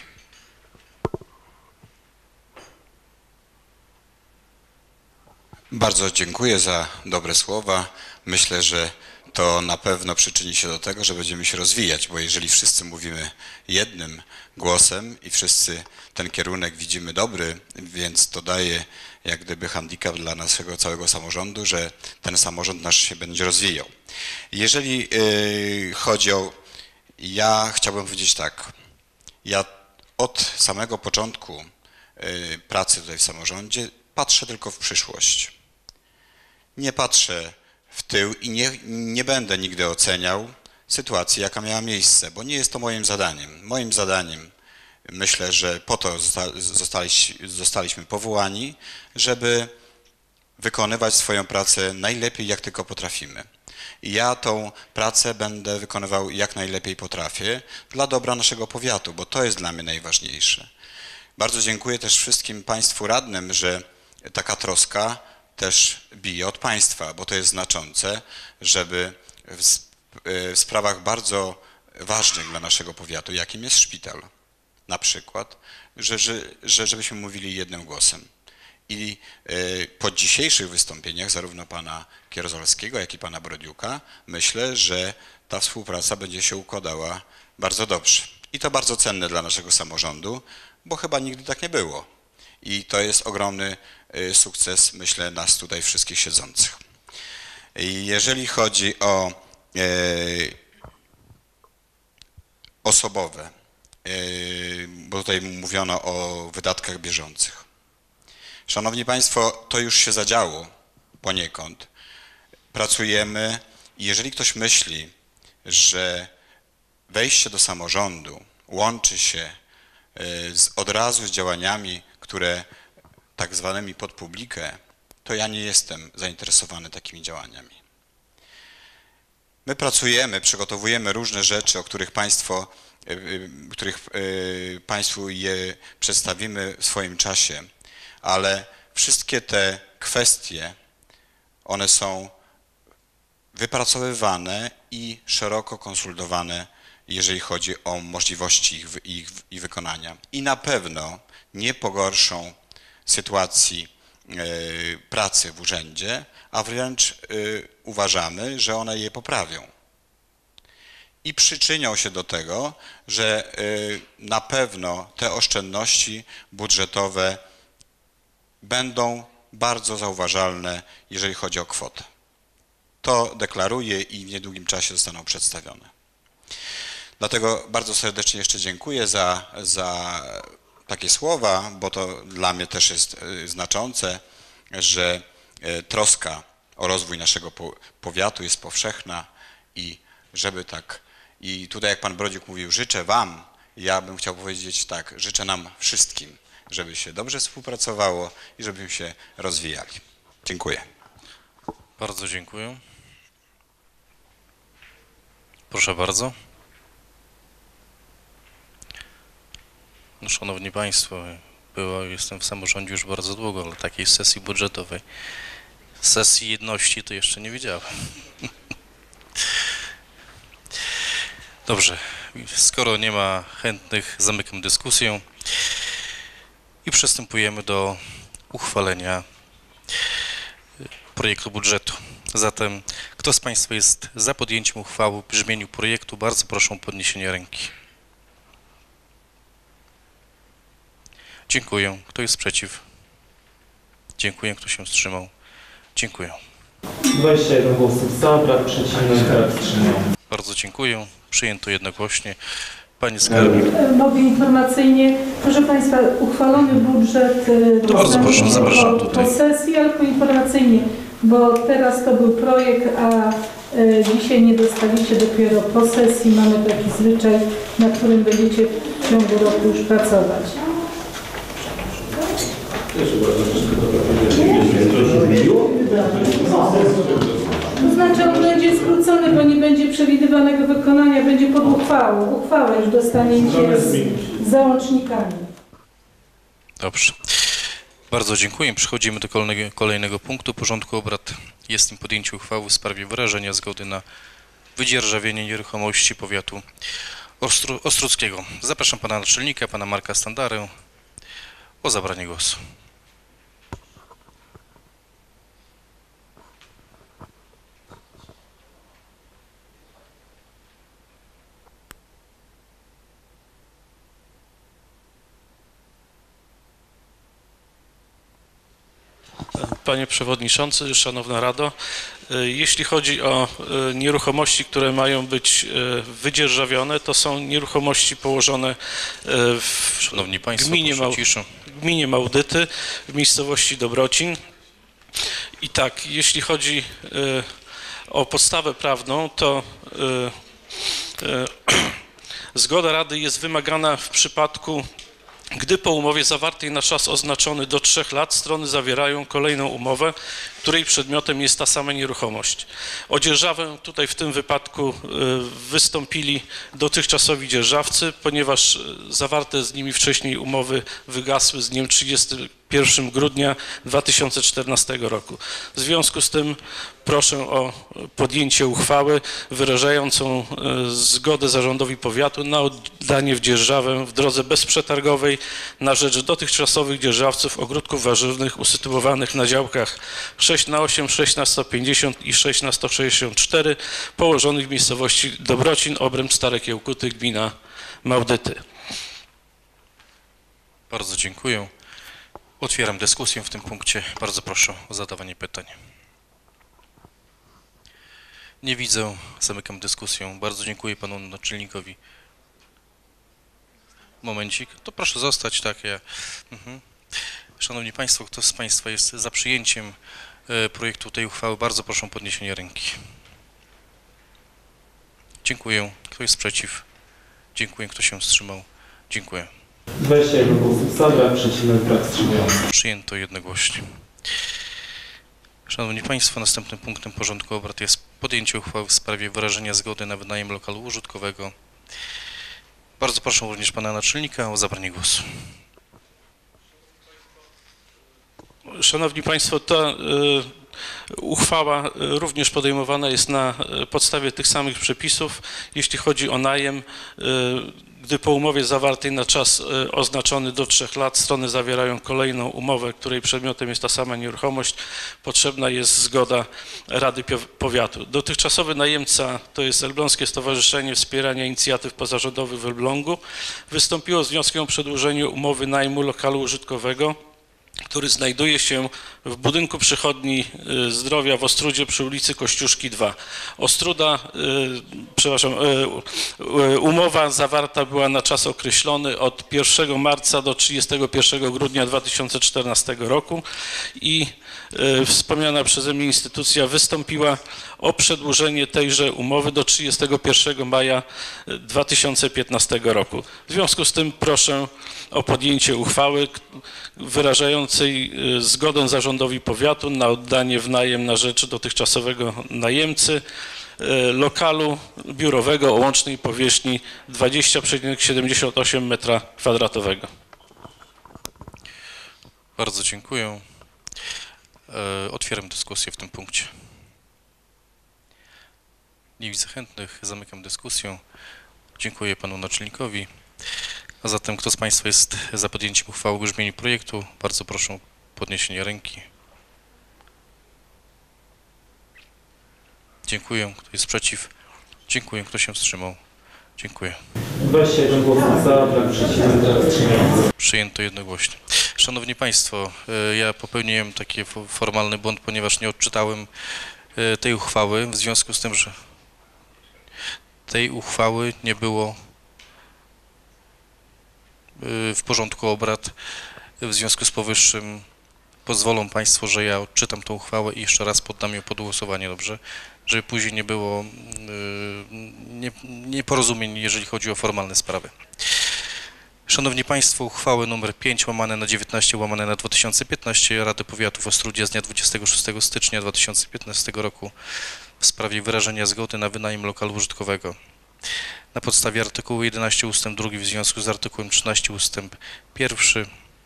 Bardzo dziękuję za dobre słowa. Myślę, że to na pewno przyczyni się do tego, że będziemy się rozwijać, bo jeżeli wszyscy mówimy jednym głosem i wszyscy ten kierunek widzimy dobry, więc to daje jak gdyby handicap dla naszego całego samorządu, że ten samorząd nasz się będzie rozwijał. Jeżeli yy, chodzi o... Ja chciałbym powiedzieć tak, ja od samego początku yy, pracy tutaj w samorządzie patrzę tylko w przyszłość. Nie patrzę w tył i nie, nie będę nigdy oceniał sytuacji, jaka miała miejsce, bo nie jest to moim zadaniem. Moim zadaniem, myślę, że po to zostaliśmy, zostaliśmy powołani, żeby wykonywać swoją pracę najlepiej, jak tylko potrafimy. I ja tą pracę będę wykonywał jak najlepiej potrafię dla dobra naszego powiatu, bo to jest dla mnie najważniejsze. Bardzo dziękuję też wszystkim Państwu radnym, że taka troska też bije od Państwa, bo to jest znaczące, żeby w, w sprawach bardzo ważnych dla naszego powiatu, jakim jest szpital, na przykład, że, że, że żebyśmy mówili jednym głosem. I y, po dzisiejszych wystąpieniach zarówno pana Kierozalskiego, jak i pana Brodziuka myślę, że ta współpraca będzie się układała bardzo dobrze. I to bardzo cenne dla naszego samorządu, bo chyba nigdy tak nie było. I to jest ogromny y, sukces, myślę, nas tutaj wszystkich siedzących. I jeżeli chodzi o y, osobowe, y, bo tutaj mówiono o wydatkach bieżących. Szanowni Państwo, to już się zadziało poniekąd. Pracujemy i jeżeli ktoś myśli, że wejście do samorządu łączy się z, od razu z działaniami, które tak zwanymi pod publikę, to ja nie jestem zainteresowany takimi działaniami. My pracujemy, przygotowujemy różne rzeczy, o których Państwo, których Państwu je przedstawimy w swoim czasie, ale wszystkie te kwestie, one są wypracowywane i szeroko konsultowane jeżeli chodzi o możliwości ich, ich, ich wykonania. I na pewno nie pogorszą sytuacji y, pracy w urzędzie, a wręcz y, uważamy, że one je poprawią. I przyczynią się do tego, że y, na pewno te oszczędności budżetowe będą bardzo zauważalne, jeżeli chodzi o kwotę. To deklaruję i w niedługim czasie zostaną przedstawione. Dlatego bardzo serdecznie jeszcze dziękuję za, za takie słowa, bo to dla mnie też jest znaczące, że troska o rozwój naszego powiatu jest powszechna i żeby tak, i tutaj jak pan Brodziuk mówił, życzę wam, ja bym chciał powiedzieć tak, życzę nam wszystkim, żeby się dobrze współpracowało i żebyśmy się rozwijali. Dziękuję. Bardzo dziękuję. Proszę bardzo. No, szanowni Państwo, była, jestem w samorządzie już bardzo długo, ale takiej sesji budżetowej, sesji jedności to jeszcze nie widziałem. Dobrze, skoro nie ma chętnych, zamykam dyskusję i przystępujemy do uchwalenia projektu budżetu. Zatem kto z Państwa jest za podjęciem uchwały w brzmieniu projektu? Bardzo proszę o podniesienie ręki. Dziękuję. Kto jest przeciw? Dziękuję. Kto się wstrzymał? Dziękuję. dwadzieścia jeden głosów za, brak przeciwnych, brak wstrzymanych. Bardzo dziękuję. Przyjęto jednogłośnie. Pani skarbnik. Mogę informacyjnie, proszę Państwa, uchwalony budżet Bardzo proszę, zapraszam po, tutaj. po sesji, ale poinformacyjnie, bo teraz to był projekt, a e, dzisiaj nie dostaliście dopiero po sesji. Mamy taki zwyczaj, na którym będziecie w ciągu roku już pracować. To znaczy on będzie skrócony, bo nie będzie przewidywanego wykonania, będzie pod uchwałą. Uchwałę już dostaniecie z załącznikami. Dobrze. Bardzo dziękuję. Przechodzimy do kolejnego, kolejnego punktu porządku obrad. Jest nim podjęcie uchwały w sprawie wyrażenia zgody na wydzierżawienie nieruchomości powiatu Ostru, Ostruckiego. Zapraszam pana naczelnika, pana Marka Standarę o zabranie głosu. Panie Przewodniczący, Szanowna Rado, jeśli chodzi o nieruchomości, które mają być wydzierżawione, to są nieruchomości położone w Szanowni Państwo, gminie, proszę Mał, ciszę. gminie Małdyty, w miejscowości Dobrocin. I tak, jeśli chodzi o podstawę prawną, to zgoda Rady jest wymagana w przypadku, gdy po umowie zawartej na czas oznaczony do trzech lat strony zawierają kolejną umowę, której przedmiotem jest ta sama nieruchomość. O dzierżawę tutaj w tym wypadku wystąpili dotychczasowi dzierżawcy, ponieważ zawarte z nimi wcześniej umowy wygasły z dniem trzydziestego pierwszego grudnia dwa tysiące czternastego roku. W związku z tym proszę o podjęcie uchwały wyrażającą zgodę zarządowi powiatu na oddanie w dzierżawę w drodze bezprzetargowej na rzecz dotychczasowych dzierżawców ogródków warzywnych usytuowanych na działkach sześć na osiem, sześć na sto pięćdziesiąt i sześć na sto sześćdziesiąt cztery położonych w miejscowości Dobrocin, obręb Stare Kiełkuty, gmina Małdyty. Bardzo dziękuję. Otwieram dyskusję w tym punkcie. Bardzo proszę o zadawanie pytań. Nie widzę. Zamykam dyskusję. Bardzo dziękuję panu naczelnikowi. Momencik. To proszę zostać, tak. Ja. Mhm. Szanowni Państwo, kto z Państwa jest za przyjęciem e, projektu tej uchwały? Bardzo proszę o podniesienie ręki. Dziękuję. Kto jest przeciw? Dziękuję. Kto się wstrzymał? Dziękuję. dwadzieścia jeden głosów za, brak przeciwnych, brak wstrzymujących. Przyjęto jednogłośnie. Szanowni Państwo, następnym punktem porządku obrad jest podjęcie uchwały w sprawie wyrażenia zgody na wynajem lokalu użytkowego. Bardzo proszę również pana naczelnika o zabranie głosu. Szanowni Państwo, to, Uchwała również podejmowana jest na podstawie tych samych przepisów, jeśli chodzi o najem, gdy po umowie zawartej na czas oznaczony do trzech lat strony zawierają kolejną umowę, której przedmiotem jest ta sama nieruchomość, potrzebna jest zgoda Rady Powiatu. Dotychczasowy najemca, to jest Elbląskie Stowarzyszenie Wspierania Inicjatyw Pozarządowych w Elblągu, wystąpiło z wnioskiem o przedłużenie umowy najmu lokalu użytkowego, który znajduje się w budynku przychodni zdrowia w Ostrudzie przy ulicy Kościuszki dwa. Ostruda, przepraszam, umowa zawarta była na czas określony od pierwszego marca do trzydziestego pierwszego grudnia dwa tysiące czternastego roku i wspomniana przeze mnie instytucja wystąpiła o przedłużenie tejże umowy do trzydziestego pierwszego maja dwa tysiące piętnastego roku. W związku z tym proszę o podjęcie uchwały wyrażającej zgodę zarządowi powiatu na oddanie w najem na rzecz dotychczasowego najemcy lokalu biurowego o łącznej powierzchni dwadzieścia przecinek siedemdziesiąt osiem metra kwadratowego. Bardzo dziękuję. Otwieram dyskusję w tym punkcie. Nie widzę chętnych, zamykam dyskusję. Dziękuję panu naczelnikowi. A zatem kto z państwa jest za podjęciem uchwały w brzmieniu projektu? Bardzo proszę o podniesienie ręki. Dziękuję. Kto jest przeciw? Dziękuję. Kto się wstrzymał? Dziękuję. dwadzieścia jeden głosów za, brak przeciwnych, brak wstrzymujących. Przyjęto jednogłośnie. Szanowni Państwo, ja popełniłem taki formalny błąd, ponieważ nie odczytałem tej uchwały, w związku z tym, że tej uchwały nie było w porządku obrad. W związku z powyższym pozwolą Państwo, że ja odczytam tą uchwałę i jeszcze raz poddam ją pod głosowanie, dobrze? Żeby później nie było nieporozumień, jeżeli chodzi o formalne sprawy. Szanowni Państwo, uchwały nr pięć łamane na dziewiętnaście łamane na dwa tysiące piętnaście Rady Powiatu w Ostrudzie z dnia dwudziestego szóstego stycznia dwa tysiące piętnastego roku w sprawie wyrażenia zgody na wynajem lokalu użytkowego. Na podstawie artykułu jedenaście ustęp drugi w związku z artykułem trzynaście ustęp pierwszy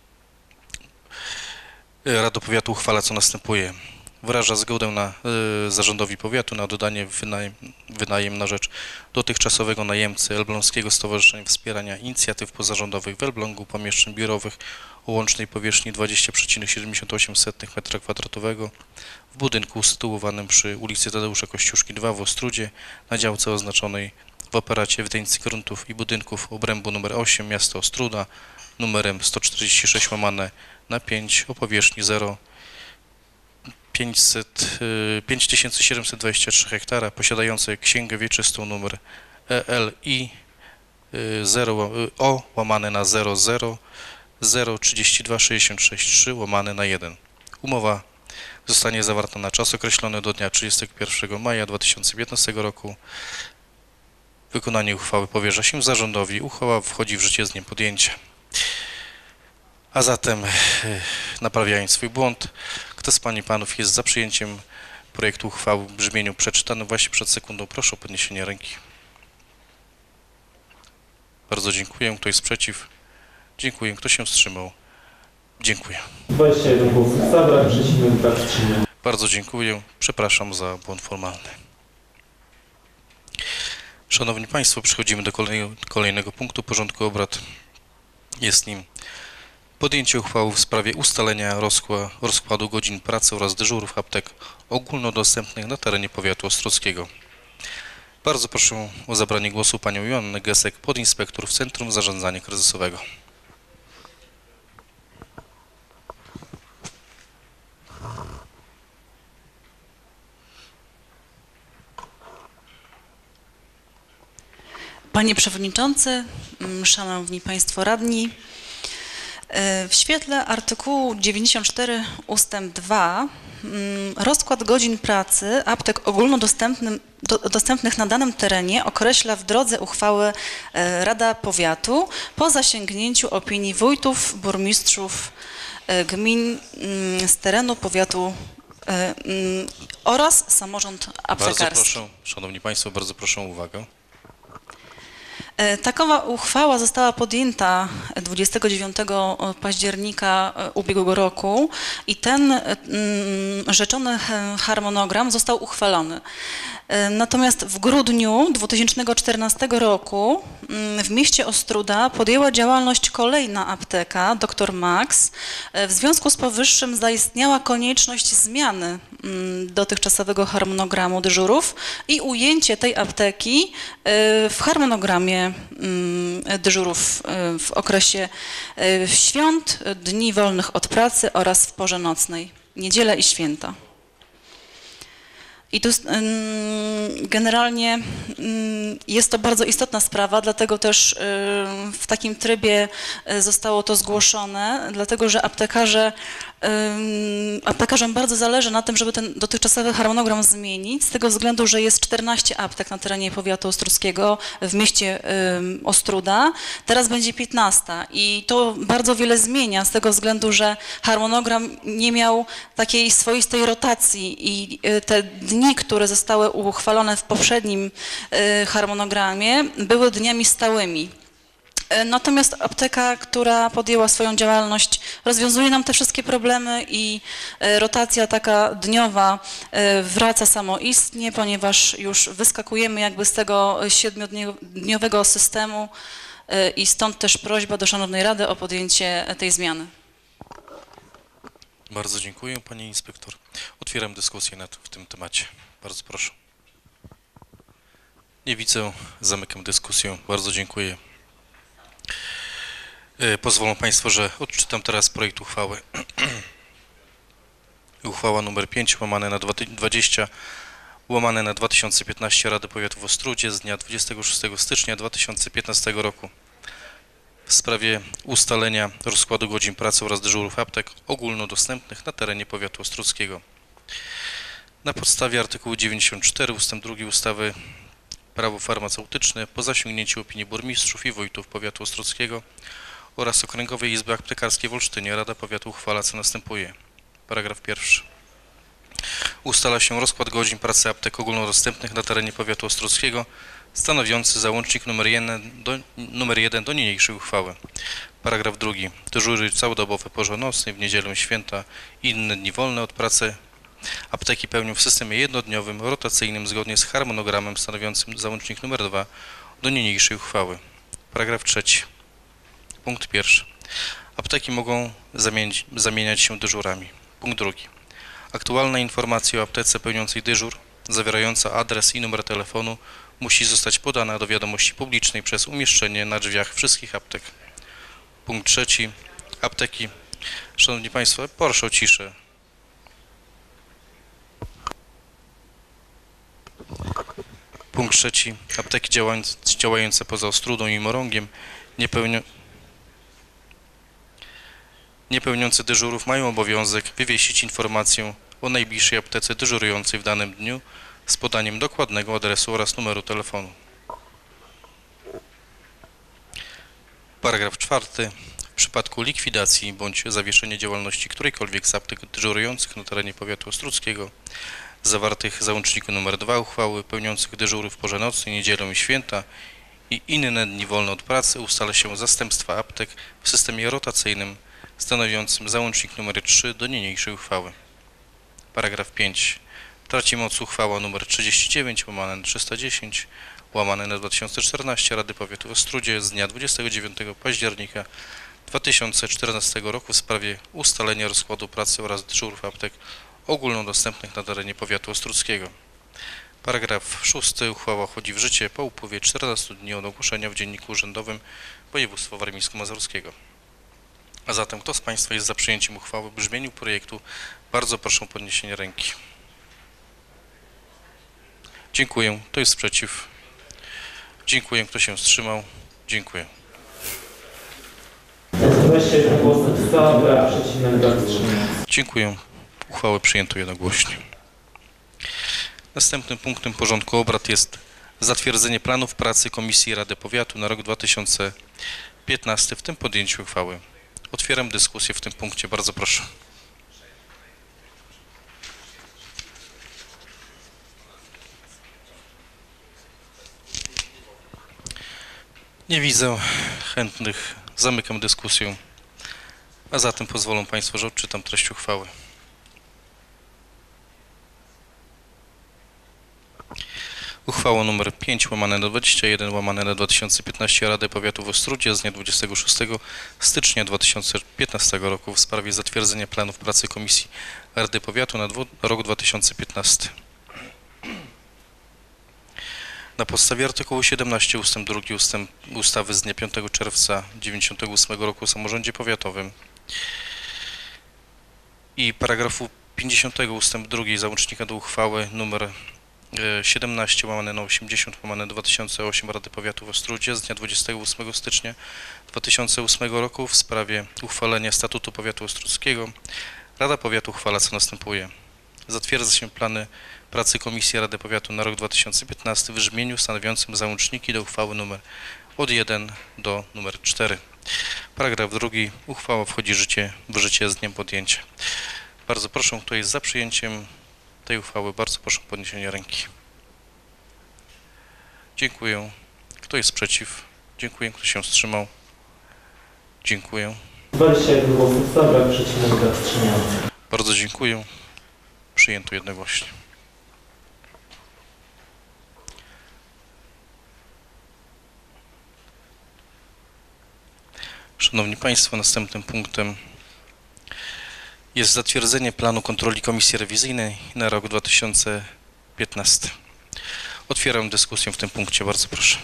Rada Powiatu uchwala, co następuje. Wyraża zgodę na y, zarządowi powiatu na dodanie wynajem, wynajem na rzecz dotychczasowego najemcy Elbląskiego Stowarzyszenia Wspierania Inicjatyw Pozarządowych w Elblągu pomieszczeń biurowych o łącznej powierzchni dwadzieścia przecinek siedemdziesiąt osiem metra kwadratowego w budynku usytuowanym przy ulicy Tadeusza Kościuszki dwa w Ostrudzie na działce oznaczonej w operacie ewidencji gruntów i budynków obrębu nr osiem miasta Ostruda numerem sto czterdzieści sześć łamane na pięć o powierzchni zero pięć tysięcy siedemset dwadzieścia trzy hektara, posiadającej księgę wieczystą numer E L I zero O łamane na zero zero zero trzydzieści dwa sześćdziesiąt sześć trzy łamane na jeden. Umowa zostanie zawarta na czas określony do dnia trzydziestego pierwszego maja dwa tysiące piętnastego roku. Wykonanie uchwały powierza się zarządowi. Uchwała wchodzi w życie z dniem podjęcia. A zatem, naprawiając swój błąd, kto z Pań i Panów jest za przyjęciem projektu uchwały w brzmieniu przeczytanym właśnie przed sekundą, proszę o podniesienie ręki. Bardzo dziękuję. Kto jest przeciw? Dziękuję. Kto się wstrzymał? Dziękuję. dwadzieścia jeden głosów za, brak przeciwnych, brak wstrzymujących. Bardzo dziękuję. Przepraszam za błąd formalny. Szanowni Państwo, przechodzimy do kolejnego, kolejnego punktu porządku obrad. Jest nim podjęcie uchwały w sprawie ustalenia rozkła, rozkładu godzin pracy oraz dyżurów aptek ogólnodostępnych na terenie powiatu ostrudzkiego. Bardzo proszę o zabranie głosu panią Joannę Gesek, podinspektor w Centrum Zarządzania Kryzysowego. Panie Przewodniczący, Szanowni Państwo Radni, w świetle artykułu dziewięćdziesiąt cztery ustęp dwa rozkład godzin pracy aptek ogólnodostępnych na danym terenie określa w drodze uchwały Rada Powiatu po zasięgnięciu opinii wójtów, burmistrzów gmin z terenu powiatu oraz samorząd aptekarski. Bardzo proszę, Szanowni Państwo, bardzo proszę o uwagę. Takowa uchwała została podjęta dwudziestego dziewiątego października ubiegłego roku i ten rzeczony harmonogram został uchwalony. Natomiast w grudniu dwa tysiące czternastego roku w mieście Ostróda podjęła działalność kolejna apteka, dr Max. W związku z powyższym zaistniała konieczność zmiany dotychczasowego harmonogramu dyżurów i ujęcie tej apteki w harmonogramie dyżurów w okresie świąt, dni wolnych od pracy oraz w porze nocnej, niedzielę i święta. I tu generalnie jest to bardzo istotna sprawa, dlatego też w takim trybie zostało to zgłoszone, dlatego że aptekarze, aptekarzom bardzo zależy na tym, żeby ten dotychczasowy harmonogram zmienić, z tego względu, że jest czternaście aptek na terenie powiatu ostrudzkiego w mieście Ostróda, teraz będzie piętnaście i to bardzo wiele zmienia z tego względu, że harmonogram nie miał takiej swoistej rotacji i te dni, które zostały uchwalone w poprzednim harmonogramie, były dniami stałymi. Natomiast apteka, która podjęła swoją działalność, rozwiązuje nam te wszystkie problemy i rotacja taka dniowa wraca samoistnie, ponieważ już wyskakujemy jakby z tego siedmiodniowego systemu i stąd też prośba do Szanownej Rady o podjęcie tej zmiany. Bardzo dziękuję, pani inspektor. Otwieram dyskusję nad, w tym temacie. Bardzo proszę. Nie widzę, zamykam dyskusję. Bardzo dziękuję. Pozwolą państwo, że odczytam teraz projekt uchwały. Uchwała nr pięć łamane na dwadzieścia łamane na dwa tysiące piętnaście Rady Powiatu w Ostródzie z dnia dwudziestego szóstego stycznia dwa tysiące piętnastego roku w sprawie ustalenia rozkładu godzin pracy oraz dyżurów aptek ogólnodostępnych na terenie powiatu ostródzkiego. Na podstawie artykułu dziewięćdziesiątego czwartego ustęp drugi ustawy Prawo farmaceutyczne po zasięgnięciu opinii burmistrzów i wójtów powiatu ostródzkiego oraz Okręgowej Izby Aptekarskiej w Olsztynie Rada Powiatu uchwala co następuje. Paragraf pierwszy. Ustala się rozkład godzin pracy aptek ogólnodostępnych na terenie powiatu ostródzkiego stanowiący załącznik numer jeden do, numer jeden do niniejszej uchwały. Paragraf drugi. Dyżury całodobowe, porze nocnej, w niedzielę, święta i inne dni wolne od pracy apteki pełnią w systemie jednodniowym, rotacyjnym zgodnie z harmonogramem stanowiącym załącznik numer dwa do niniejszej uchwały. Paragraf trzeci. Punkt pierwszy. Apteki mogą zamienić, zamieniać się dyżurami. Punkt drugi. Aktualna informacja o aptece pełniącej dyżur, zawierająca adres i numer telefonu, musi zostać podana do wiadomości publicznej przez umieszczenie na drzwiach wszystkich aptek. Punkt trzeci. Apteki. Szanowni Państwo, proszę o ciszę. Punkt trzeci. Apteki działające, działające poza Ostródą i Morągiem, nie, pełni, nie pełniące dyżurów mają obowiązek wywiesić informację o najbliższej aptece dyżurującej w danym dniu z podaniem dokładnego adresu oraz numeru telefonu. Paragraf czwarty. W przypadku likwidacji bądź zawieszenia działalności którejkolwiek z aptek dyżurujących na terenie powiatu ostródzkiego zawartych w załączniku nr dwa uchwały pełniących dyżury w porze nocnej, niedzielę i święta i inne dni wolne od pracy ustala się zastępstwa aptek w systemie rotacyjnym stanowiącym załącznik nr trzy do niniejszej uchwały. Paragraf piąty. Traci moc uchwała nr trzydzieści dziewięć łamane na trzysta dziesięć łamane na dwa tysiące czternaście Rady Powiatu w Ostródzie z dnia dwudziestego dziewiątego października dwa tysiące czternastego roku w sprawie ustalenia rozkładu pracy oraz dyżurów aptek ogólnodostępnych na terenie powiatu ostródzkiego. Paragraf szósty. Uchwała wchodzi w życie po upływie czternastu dni od ogłoszenia w Dzienniku Urzędowym Województwa Warmińsko-Mazurskiego. A zatem kto z Państwa jest za przyjęciem uchwały w brzmieniu projektu? Bardzo proszę o podniesienie ręki. Dziękuję. Kto jest przeciw? Dziękuję. Kto się wstrzymał? Dziękuję. dwadzieścia jeden głosów za, brak przeciwnych, brak wstrzymujących. Dziękuję. Uchwałę przyjęto jednogłośnie. Następnym punktem porządku obrad jest zatwierdzenie planów pracy Komisji Rady Powiatu na rok dwa tysiące piętnasty, w tym podjęcie uchwały. Otwieram dyskusję w tym punkcie. Bardzo proszę. Nie widzę chętnych. Zamykam dyskusję. A zatem pozwolą Państwo, że odczytam treść uchwały. Uchwała nr pięć łamane na dwadzieścia jeden łamane na dwa tysiące piętnaście Rady Powiatu w Ostródzie z dnia dwudziestego szóstego stycznia dwa tysiące piętnastego roku w sprawie zatwierdzenia planów pracy Komisji Rady Powiatu na rok dwa tysiące piętnasty. Na podstawie artykułu siedemnaście ustęp drugi ustęp ustawy z dnia piątego czerwca tysiąc dziewięćset dziewięćdziesiątego ósmego roku o samorządzie powiatowym i paragrafu pięćdziesiątego ustęp drugi załącznika do uchwały nr siedemnaście łamane na osiemdziesiąt łamane dwa tysiące osiem Rady Powiatu w Ostródzie z dnia dwudziestego ósmego stycznia dwa tysiące ósmego roku w sprawie uchwalenia Statutu Powiatu Ostródzkiego. Rada Powiatu uchwala co następuje. Zatwierdza się plany pracy Komisji Rady Powiatu na rok dwa tysiące piętnasty w brzmieniu stanowiącym załączniki do uchwały numer od jeden do numer cztery. Paragraf drugi. Uchwała wchodzi w życie, w życie z dniem podjęcia. Bardzo proszę, kto jest za przyjęciem tej uchwały, bardzo proszę o podniesienie ręki. Dziękuję. Kto jest przeciw? Dziękuję. Kto się wstrzymał? Dziękuję. dwadzieścia jeden głosów za, brak przeciwnych, brak wstrzymujących. Bardzo dziękuję. Przyjęto jednogłośnie. Szanowni Państwo, następnym punktem jest zatwierdzenie planu kontroli Komisji Rewizyjnej na rok dwa tysiące piętnasty. Otwieram dyskusję w tym punkcie. Bardzo proszę.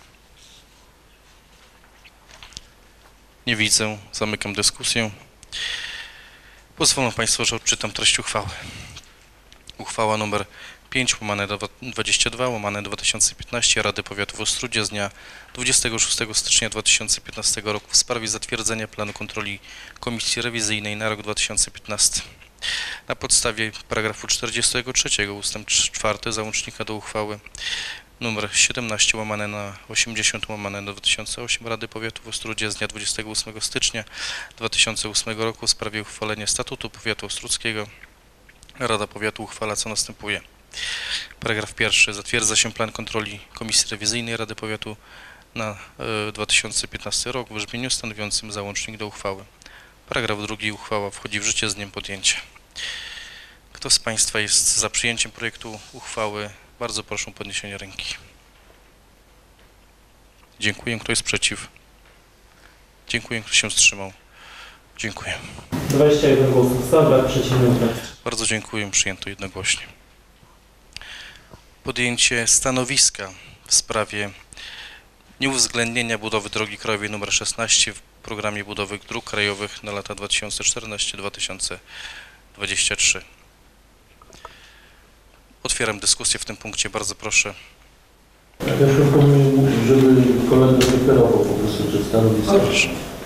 Nie widzę. Zamykam dyskusję. Pozwolą Państwo, że odczytam treść uchwały. Uchwała nr pięć łamane dwadzieścia dwa łamane dwa tysiące piętnaście Rady Powiatu w Ostródzie z dnia dwudziestego szóstego stycznia dwa tysiące piętnastego roku w sprawie zatwierdzenia planu kontroli Komisji Rewizyjnej na rok dwa tysiące piętnasty. Na podstawie paragrafu czterdziestego trzeciego ustęp czwarty załącznika do uchwały nr siedemnaście łamane na osiemdziesiąt łamane na dwa tysiące osiem Rady Powiatu w Ostródzie z dnia dwudziestego ósmego stycznia dwa tysiące ósmego roku w sprawie uchwalenia Statutu Powiatu Ostródzkiego. Rada Powiatu uchwala co następuje. Paragraf pierwszy. Zatwierdza się plan kontroli Komisji Rewizyjnej Rady Powiatu na dwa tysiące piętnasty rok w brzmieniu stanowiącym załącznik do uchwały. Paragraf drugi. Uchwała wchodzi w życie z dniem podjęcia. Kto z Państwa jest za przyjęciem projektu uchwały? Bardzo proszę o podniesienie ręki. Dziękuję. Kto jest przeciw? Dziękuję. Kto się wstrzymał? Dziękuję. dwadzieścia jeden głosów za, brak przeciwnych, brak. Bardzo dziękuję. Przyjęto jednogłośnie. Podjęcie stanowiska w sprawie nieuwzględnienia budowy drogi krajowej nr szesnaście w programie budowy dróg krajowych na lata dwa tysiące czternasty do dwa tysiące dwudziestego trzeciego. Otwieram dyskusję w tym punkcie. Bardzo proszę. Ja się proponuję, żeby kolega referował po prostu przed stanowiskiem. Proszę.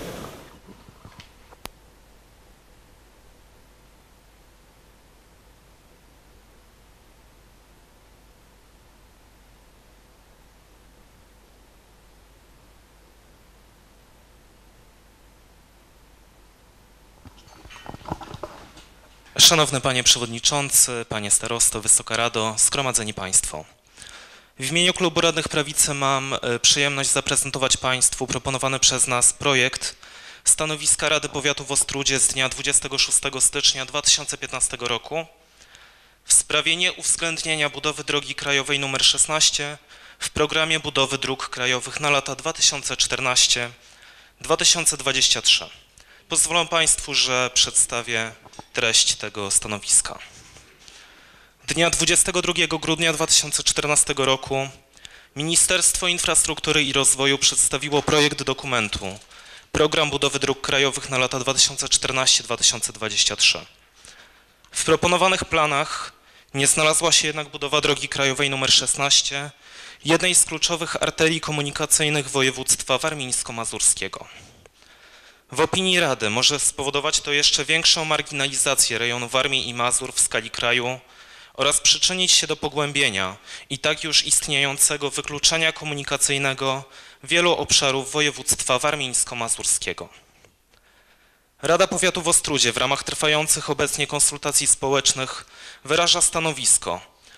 Szanowny Panie Przewodniczący, Panie Starosto, Wysoka Rado, Zgromadzeni Państwo. W imieniu Klubu Radnych Prawicy mam przyjemność zaprezentować Państwu proponowany przez nas projekt stanowiska Rady Powiatu w Ostródzie z dnia dwudziestego szóstego stycznia dwa tysiące piętnastego roku w sprawie nieuwzględnienia budowy drogi krajowej nr szesnaście w programie budowy dróg krajowych na lata dwa tysiące czternasty do dwa tysiące dwudziestego trzeciego. Pozwolą Państwu, że przedstawię treść tego stanowiska. Dnia dwudziestego drugiego grudnia dwa tysiące czternastego roku Ministerstwo Infrastruktury i Rozwoju przedstawiło projekt dokumentu Program budowy dróg krajowych na lata dwa tysiące czternasty do dwa tysiące dwudziestego trzeciego. W proponowanych planach nie znalazła się jednak budowa drogi krajowej nr szesnaście, jednej z kluczowych arterii komunikacyjnych województwa warmińsko-mazurskiego. W opinii Rady może spowodować to jeszcze większą marginalizację rejonu Warmii i Mazur w skali kraju oraz przyczynić się do pogłębienia i tak już istniejącego wykluczenia komunikacyjnego wielu obszarów województwa warmińsko-mazurskiego. Rada Powiatu w Ostródzie w ramach trwających obecnie konsultacji społecznych wyraża stanowisko,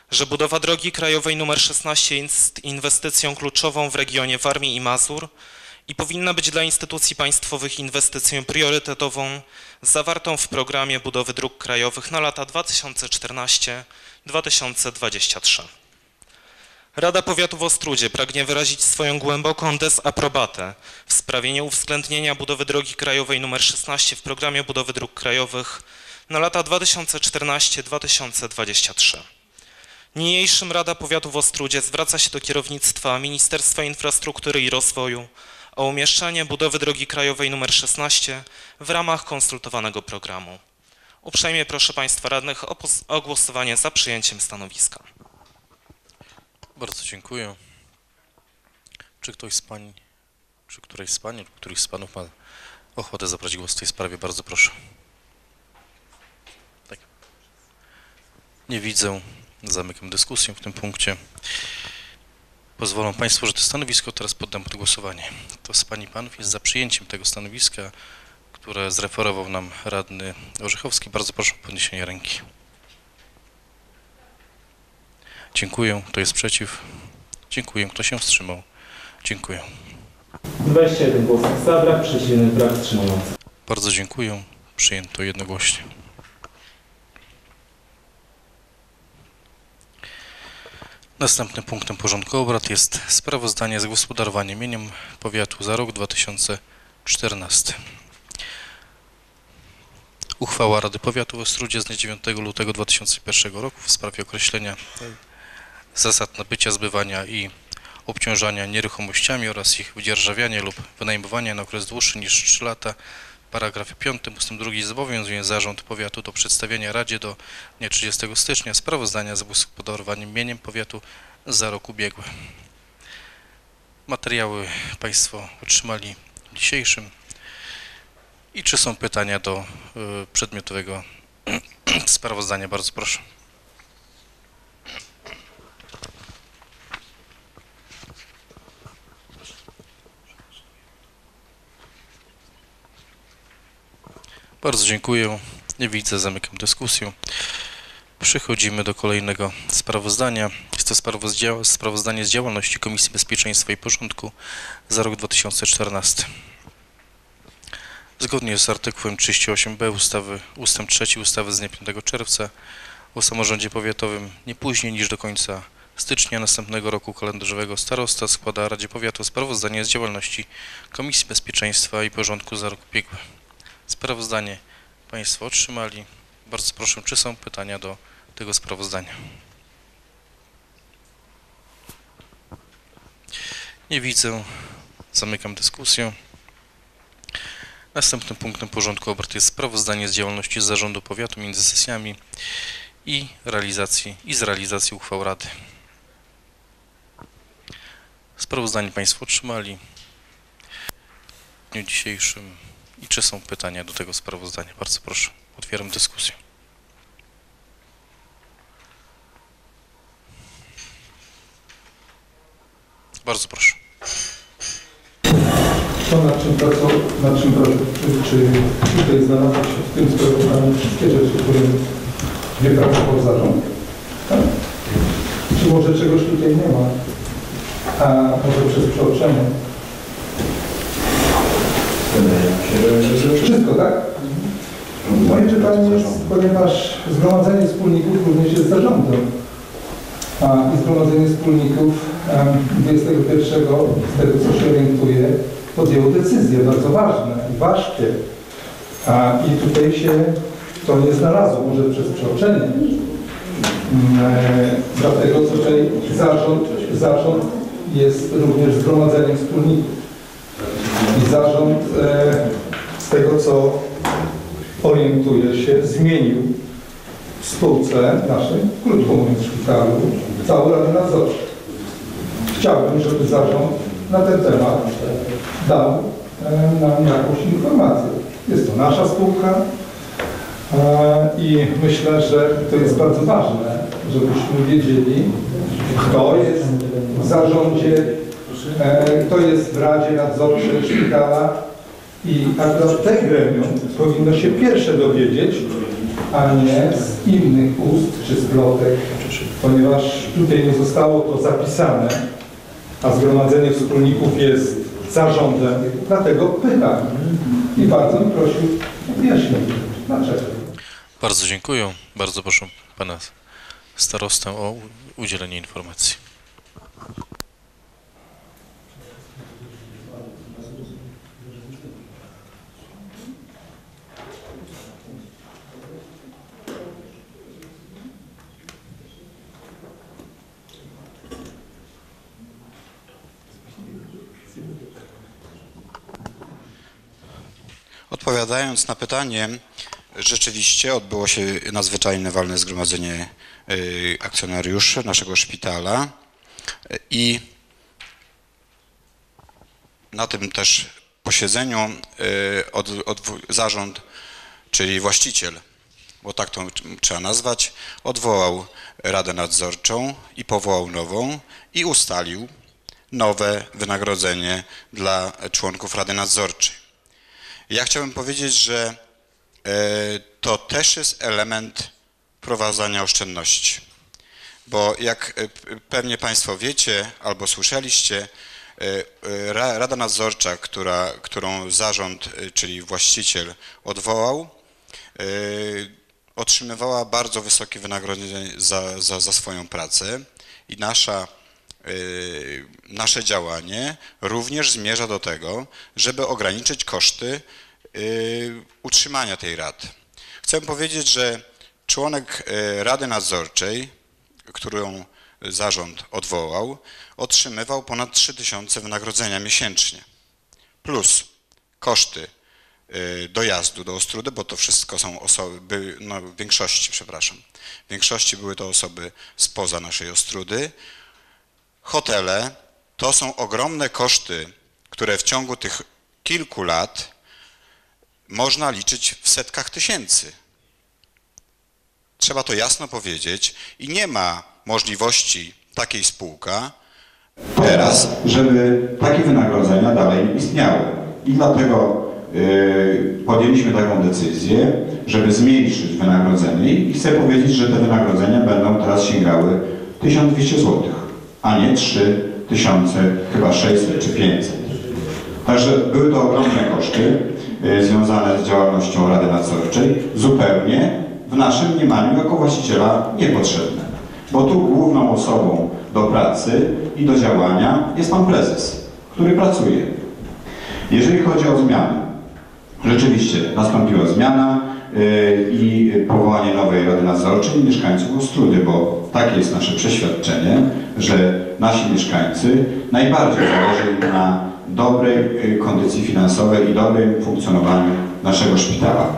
że budowa drogi krajowej nr szesnaście jest inwestycją kluczową w regionie Warmii i Mazur i powinna być dla instytucji państwowych inwestycją priorytetową zawartą w programie budowy dróg krajowych na lata dwa tysiące czternasty do dwa tysiące dwudziestego trzeciego. Rada Powiatu w Ostródzie pragnie wyrazić swoją głęboką dezaprobatę w sprawie nieuwzględnienia budowy drogi krajowej nr szesnaście w programie budowy dróg krajowych na lata dwa tysiące czternasty do dwa tysiące dwudziestego trzeciego. Niniejszym Rada Powiatu w Ostródzie zwraca się do kierownictwa Ministerstwa Infrastruktury i Rozwoju o umieszczenie budowy drogi krajowej nr szesnaście w ramach konsultowanego programu. Uprzejmie proszę Państwa radnych o, o głosowanie za przyjęciem stanowiska. Bardzo dziękuję. Czy ktoś z Pań, czy któryś z Pań, lub któryś z Panów ma ochotę zabrać głos w tej sprawie? Bardzo proszę. Tak. Nie widzę. Zamykam dyskusję w tym punkcie. Pozwolą Państwo, że to stanowisko teraz poddam pod głosowanie. Kto z Pań i Panów jest za przyjęciem tego stanowiska, które zreferował nam radny Orzechowski? Bardzo proszę o podniesienie ręki. Dziękuję. Kto jest przeciw? Dziękuję. Kto się wstrzymał? Dziękuję. dwadzieścia jeden głosów za, brak przeciwnych, brak wstrzymujących. Bardzo dziękuję. Przyjęto jednogłośnie. Następnym punktem porządku obrad jest sprawozdanie z gospodarowania mieniem powiatu za rok dwa tysiące czternasty. Uchwała Rady Powiatu w Ostródzie z dnia dziewiątego lutego dwa tysiące pierwszego roku w sprawie określenia zasad nabycia, zbywania i obciążania nieruchomościami oraz ich wydzierżawiania lub wynajmowania na okres dłuższy niż trzy lata. W paragrafie piątym ustęp drugi zobowiązuje Zarząd Powiatu do przedstawienia Radzie do dnia trzydziestego stycznia sprawozdania z gospodarowaniem mieniem powiatu za rok ubiegły. Materiały Państwo otrzymali w dzisiejszym. I czy są pytania do y, przedmiotowego sprawozdania? Bardzo proszę. Bardzo dziękuję. Nie widzę, zamykam dyskusję. Przechodzimy do kolejnego sprawozdania. Jest to sprawozdanie z działalności Komisji Bezpieczeństwa i Porządku za rok dwa tysiące czternasty. Zgodnie z artykułem trzydzieści osiem b ustawy, ustęp trzeci ustawy z dnia piątego czerwca o samorządzie powiatowym nie później niż do końca stycznia następnego roku kalendarzowego starosta składa Radzie Powiatu sprawozdanie z działalności Komisji Bezpieczeństwa i Porządku za rok ubiegły. Sprawozdanie Państwo otrzymali. Bardzo proszę, czy są pytania do tego sprawozdania? Nie widzę. Zamykam dyskusję. Następnym punktem porządku obrad jest sprawozdanie z działalności Zarządu Powiatu między sesjami i realizacji i z realizacji uchwał Rady. Sprawozdanie Państwo otrzymali w dniu dzisiejszym. I czy są pytania do tego sprawozdania? Bardzo proszę. Otwieram dyskusję. Bardzo proszę. To, nad czym pracował, nad czym czy, czy tutaj znalazło się w tym sprawozdaniu wszystkie rzeczy, które wypracował zarząd? Tak? Czy może czegoś tutaj nie ma? A może przez przeoczenie? Wszystko, tak? Moje pytanie jest, ponieważ zgromadzenie wspólników również jest zarządem. A i zgromadzenie wspólników dwudziestego pierwszego, z tego co się orientuję, podjęło decyzje bardzo ważne i ważkie. A, I tutaj się to nie znalazło, może przez przeoczenie. E, dlatego tutaj zarząd, zarząd jest również zgromadzeniem wspólników. I zarząd e, z tego co orientuje się, zmienił w spółce naszej, krótko mówiąc w szpitalu, całą Radę Nadzorczą. Chciałbym, żeby zarząd na ten temat dał e, nam jakąś informację. Jest to nasza spółka e, i myślę, że to jest bardzo ważne, żebyśmy wiedzieli, kto jest w zarządzie, e, kto jest w Radzie Nadzorczej szpitala i akurat te gremium powinno się pierwsze dowiedzieć, a nie z innych ust czy z plotek Ponieważ tutaj nie zostało to zapisane, a Zgromadzenie Wspólników jest zarządem, dlatego pytam. I bardzo bym prosił o wyjaśnienie. Dlaczego? Bardzo dziękuję. Bardzo proszę pana starostę o udzielenie informacji. Odpowiadając na pytanie, rzeczywiście odbyło się nadzwyczajne walne zgromadzenie akcjonariuszy naszego szpitala i na tym też posiedzeniu od, od, zarząd, czyli właściciel, bo tak to trzeba nazwać, odwołał Radę Nadzorczą i powołał nową i ustalił nowe wynagrodzenie dla członków Rady Nadzorczej. Ja chciałbym powiedzieć, że to też jest element wprowadzania oszczędności, bo jak pewnie Państwo wiecie albo słyszeliście, Rada Nadzorcza, która, którą zarząd, czyli właściciel odwołał, otrzymywała bardzo wysokie wynagrodzenie za, za, za swoją pracę i nasza, nasze działanie również zmierza do tego, żeby ograniczyć koszty utrzymania tej rady. Chcę powiedzieć, że członek Rady Nadzorczej, którą zarząd odwołał, otrzymywał ponad trzy tysiące wynagrodzenia miesięcznie, plus koszty dojazdu do Ostródy, bo to wszystko są osoby, no w większości, przepraszam, w większości były to osoby spoza naszej Ostródy. Hotele to są ogromne koszty, które w ciągu tych kilku lat można liczyć w setkach tysięcy. Trzeba to jasno powiedzieć i nie ma możliwości takiej spółka teraz, żeby takie wynagrodzenia dalej istniały. I dlatego yy, podjęliśmy taką decyzję, żeby zmniejszyć wynagrodzenie i chcę powiedzieć, że te wynagrodzenia będą teraz sięgały tysiąc dwieście złotych, a nie trzy tysiące, chyba sześćset czy pięćset. Także były to ogromne koszty yy, związane z działalnością Rady Nadzorczej, zupełnie w naszym mniemaniu jako właściciela niepotrzebne. Bo tu główną osobą do pracy i do działania jest pan prezes, który pracuje. Jeżeli chodzi o zmiany, rzeczywiście nastąpiła zmiana yy, i powołanie nowej Rady Nadzorczej i mieszkańców Ostródy, bo takie jest nasze przeświadczenie, że nasi mieszkańcy najbardziej zależy im na dobrej yy, kondycji finansowej i dobrym funkcjonowaniu naszego szpitala.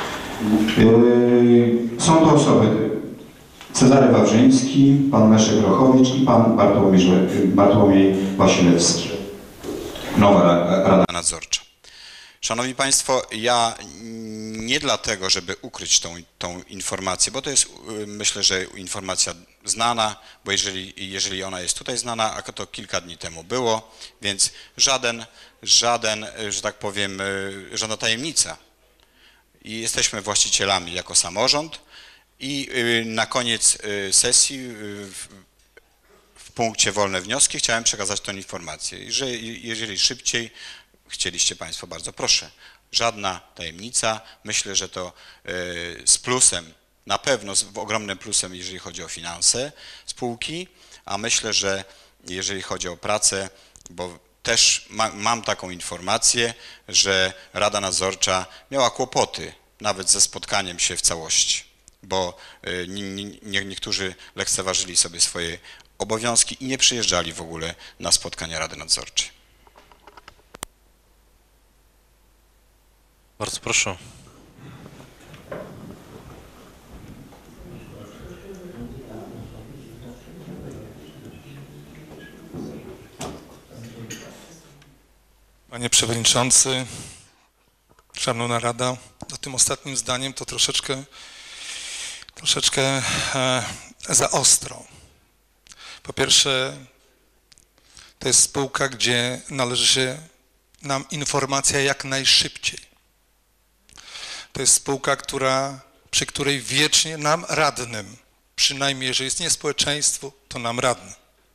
Yy, są to osoby Cezary Wawrzyński, pan Leszek Rochowicz i pan Bartłomiej, Bartłomiej Wasilewski. Nowa Rada Nadzorcza. Szanowni Państwo, ja nie dlatego, żeby ukryć tą, tą informację, bo to jest, myślę, że informacja znana, bo jeżeli, jeżeli ona jest tutaj znana, a to kilka dni temu było, więc żaden, żaden, że tak powiem, żadna tajemnica. I jesteśmy właścicielami jako samorząd i na koniec sesji w punkcie wolne wnioski chciałem przekazać tę informację, że jeżeli szybciej chcieliście Państwo, bardzo proszę. Żadna tajemnica. Myślę, że to z plusem, na pewno z ogromnym plusem, jeżeli chodzi o finanse spółki, a myślę, że jeżeli chodzi o pracę, bo też ma, mam taką informację, że Rada Nadzorcza miała kłopoty nawet ze spotkaniem się w całości, bo nie, niektórzy lekceważyli sobie swoje obowiązki i nie przyjeżdżali w ogóle na spotkania Rady Nadzorczej. Bardzo proszę. Panie Przewodniczący, Szanowna Rada, do tym ostatnim zdaniem to troszeczkę, troszeczkę e, za ostro. Po pierwsze, to jest spółka, gdzie należy się nam informacja jak najszybciej. To jest spółka, która, przy której wiecznie nam radnym przynajmniej jeżeli jest nie społeczeństwu, to nam radnym.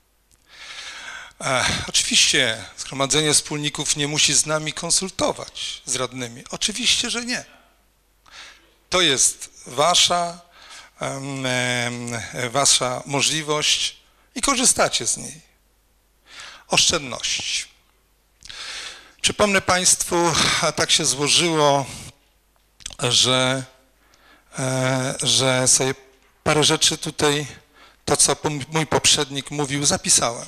E, oczywiście Zgromadzenie Wspólników nie musi z nami konsultować, z radnymi. Oczywiście, że nie. To jest wasza, em, em, wasza możliwość i korzystacie z niej. Oszczędności. Przypomnę Państwu, a tak się złożyło, że, e, że sobie parę rzeczy tutaj, to co mój poprzednik mówił, zapisałem.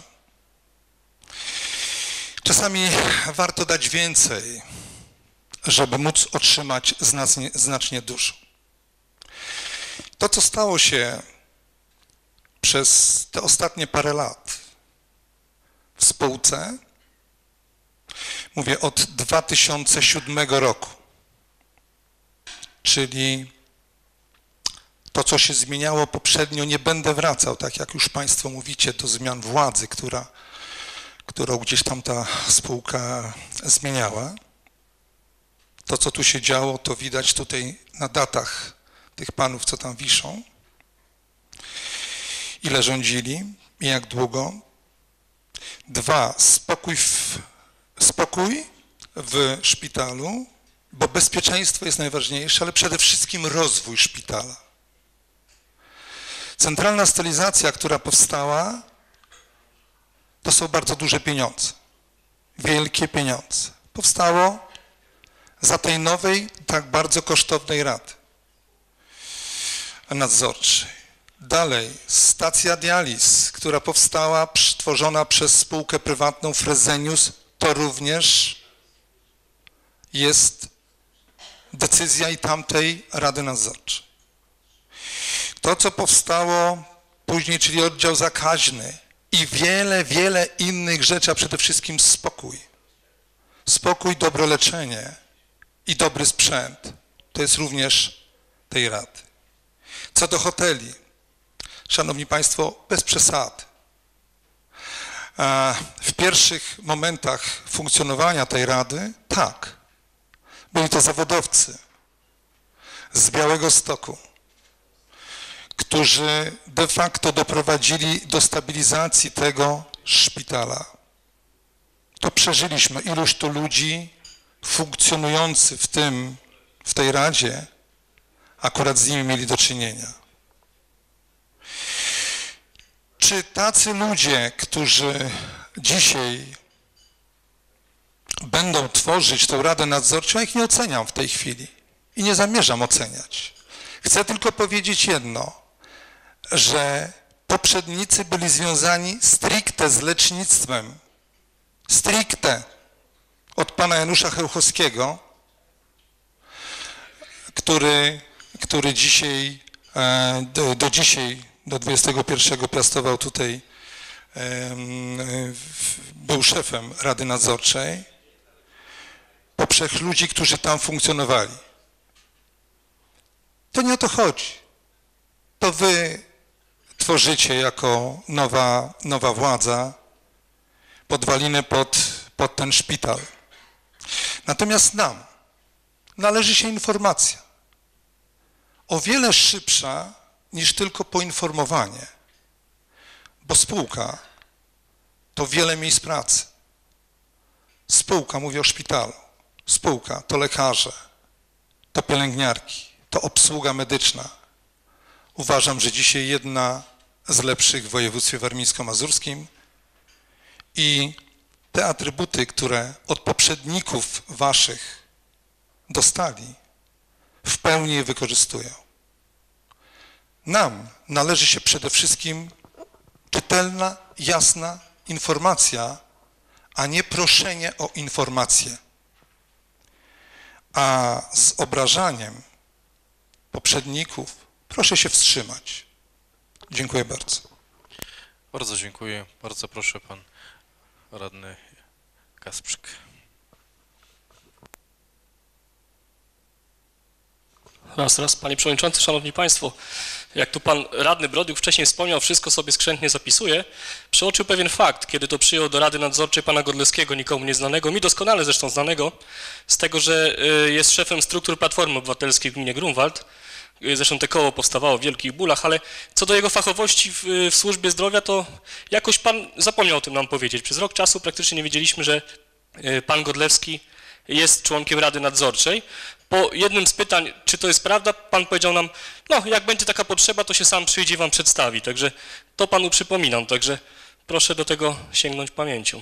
Czasami warto dać więcej, żeby móc otrzymać znacznie, znacznie dużo. To, co stało się przez te ostatnie parę lat w spółce, mówię od dwa tysiące siódmego roku, czyli to, co się zmieniało poprzednio, nie będę wracał, tak jak już Państwo mówicie, do zmian władzy, która, którą gdzieś tam ta spółka zmieniała. To, co tu się działo, to widać tutaj na datach tych panów, co tam wiszą, ile rządzili i jak długo. Dwa, spokój w, spokój w szpitalu, bo bezpieczeństwo jest najważniejsze, ale przede wszystkim rozwój szpitala. Centralna stylizacja, która powstała, to są bardzo duże pieniądze, wielkie pieniądze. Powstało za tej nowej, tak bardzo kosztownej rady nadzorczej. Dalej, stacja dializ, która powstała, tworzona przez spółkę prywatną Fresenius, to również jest decyzja i tamtej Rady Nadzorczej. To, co powstało później, czyli oddział zakaźny i wiele, wiele innych rzeczy, a przede wszystkim spokój. Spokój, dobre leczenie i dobry sprzęt. To jest również tej Rady. Co do hoteli, Szanowni Państwo, bez przesad. W pierwszych momentach funkcjonowania tej Rady, tak, byli to zawodowcy z Białegostoku, którzy de facto doprowadzili do stabilizacji tego szpitala. To przeżyliśmy. Iluś tu ludzi funkcjonujących w tym, w tej Radzie, akurat z nimi mieli do czynienia. Czy tacy ludzie, którzy dzisiaj będą tworzyć tę Radę Nadzorczą, ja ich nie oceniam w tej chwili i nie zamierzam oceniać. Chcę tylko powiedzieć jedno, że poprzednicy byli związani stricte z lecznictwem, stricte od pana Janusza Chełchowskiego, który, który dzisiaj, do, do dzisiaj, do dwudziestego pierwszego piastował tutaj, był szefem Rady Nadzorczej, poprzez ludzi, którzy tam funkcjonowali. To nie o to chodzi. To wy tworzycie jako nowa, nowa władza podwaliny pod, pod ten szpital. Natomiast nam należy się informacja o wiele szybsza niż tylko poinformowanie, bo spółka to wiele miejsc pracy. Spółka, mówię o szpitalu, spółka to lekarze, to pielęgniarki, to obsługa medyczna. Uważam, że dzisiaj jedna z lepszych w województwie warmińsko-mazurskim i te atrybuty, które od poprzedników waszych dostali, w pełni je wykorzystują. Nam należy się przede wszystkim czytelna, jasna informacja, a nie proszenie o informację. A z obrażaniem poprzedników proszę się wstrzymać. Dziękuję bardzo. Bardzo dziękuję. Bardzo proszę, pan radny Kasprzyk. Raz, raz. Panie Przewodniczący, Szanowni Państwo, jak tu pan radny Brodyuk wcześniej wspomniał, wszystko sobie skrzętnie zapisuje, przeoczył pewien fakt, kiedy to przyjął do Rady Nadzorczej pana Godlewskiego, nikomu nieznanego, mi doskonale zresztą znanego, z tego, że jest szefem struktur Platformy Obywatelskiej w gminie Grunwald, Zresztą te koło powstawało w wielkich bólach, ale co do jego fachowości w, w służbie zdrowia, to jakoś pan zapomniał o tym nam powiedzieć. Przez rok czasu praktycznie nie wiedzieliśmy, że pan Godlewski jest członkiem Rady Nadzorczej. Po jednym z pytań, czy to jest prawda, pan powiedział nam, no jak będzie taka potrzeba, to się sam przyjdzie i wam przedstawi. Także to panu przypominam, także proszę do tego sięgnąć pamięcią.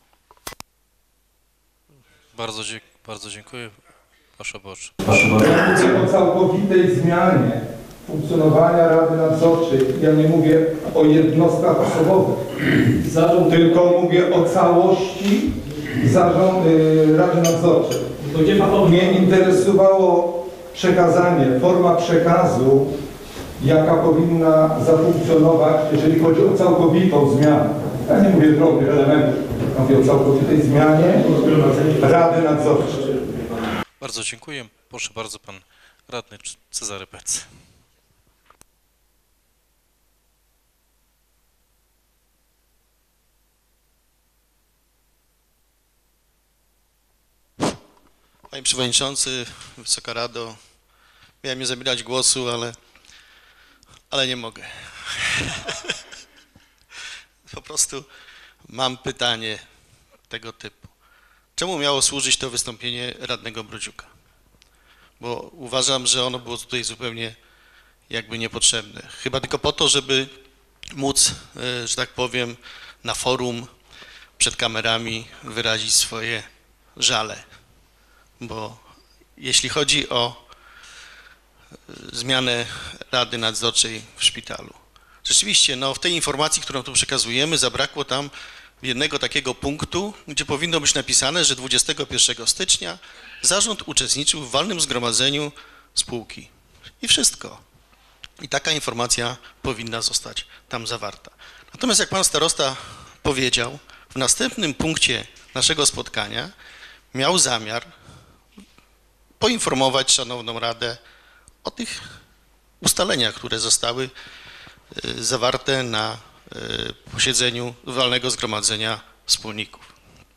Bardzo, dzie bardzo dziękuję. Proszę Boże. Mówię o całkowitej zmianie funkcjonowania Rady Nadzorczej. Ja nie mówię o jednostkach osobowych, tylko mówię o całości zarząd, y, Rady Nadzorczej. Mnie interesowało przekazanie, forma przekazu, jaka powinna zafunkcjonować, jeżeli chodzi o całkowitą zmianę. Ja nie mówię drobnych elementów, mówię o całkowitej zmianie Rady Nadzorczej. Bardzo dziękuję. Proszę bardzo, pan radny Cezary Pec. Panie Przewodniczący, Wysoka Rado, miałem nie zabierać głosu, ale, ale nie mogę. Po prostu mam pytanie tego typu. Czemu miało służyć to wystąpienie radnego Brodziuka? Bo uważam, że ono było tutaj zupełnie jakby niepotrzebne. Chyba tylko po to, żeby móc, że tak powiem, na forum przed kamerami wyrazić swoje żale. Bo jeśli chodzi o zmianę Rady Nadzorczej w szpitalu, rzeczywiście no, w tej informacji, którą tu przekazujemy, zabrakło tam jednego takiego punktu, gdzie powinno być napisane, że dwudziestego pierwszego stycznia zarząd uczestniczył w walnym zgromadzeniu spółki. I wszystko. I taka informacja powinna zostać tam zawarta. Natomiast jak pan starosta powiedział, w następnym punkcie naszego spotkania miał zamiar poinformować Szanowną Radę o tych ustaleniach, które zostały zawarte na posiedzeniu walnego zgromadzenia wspólników.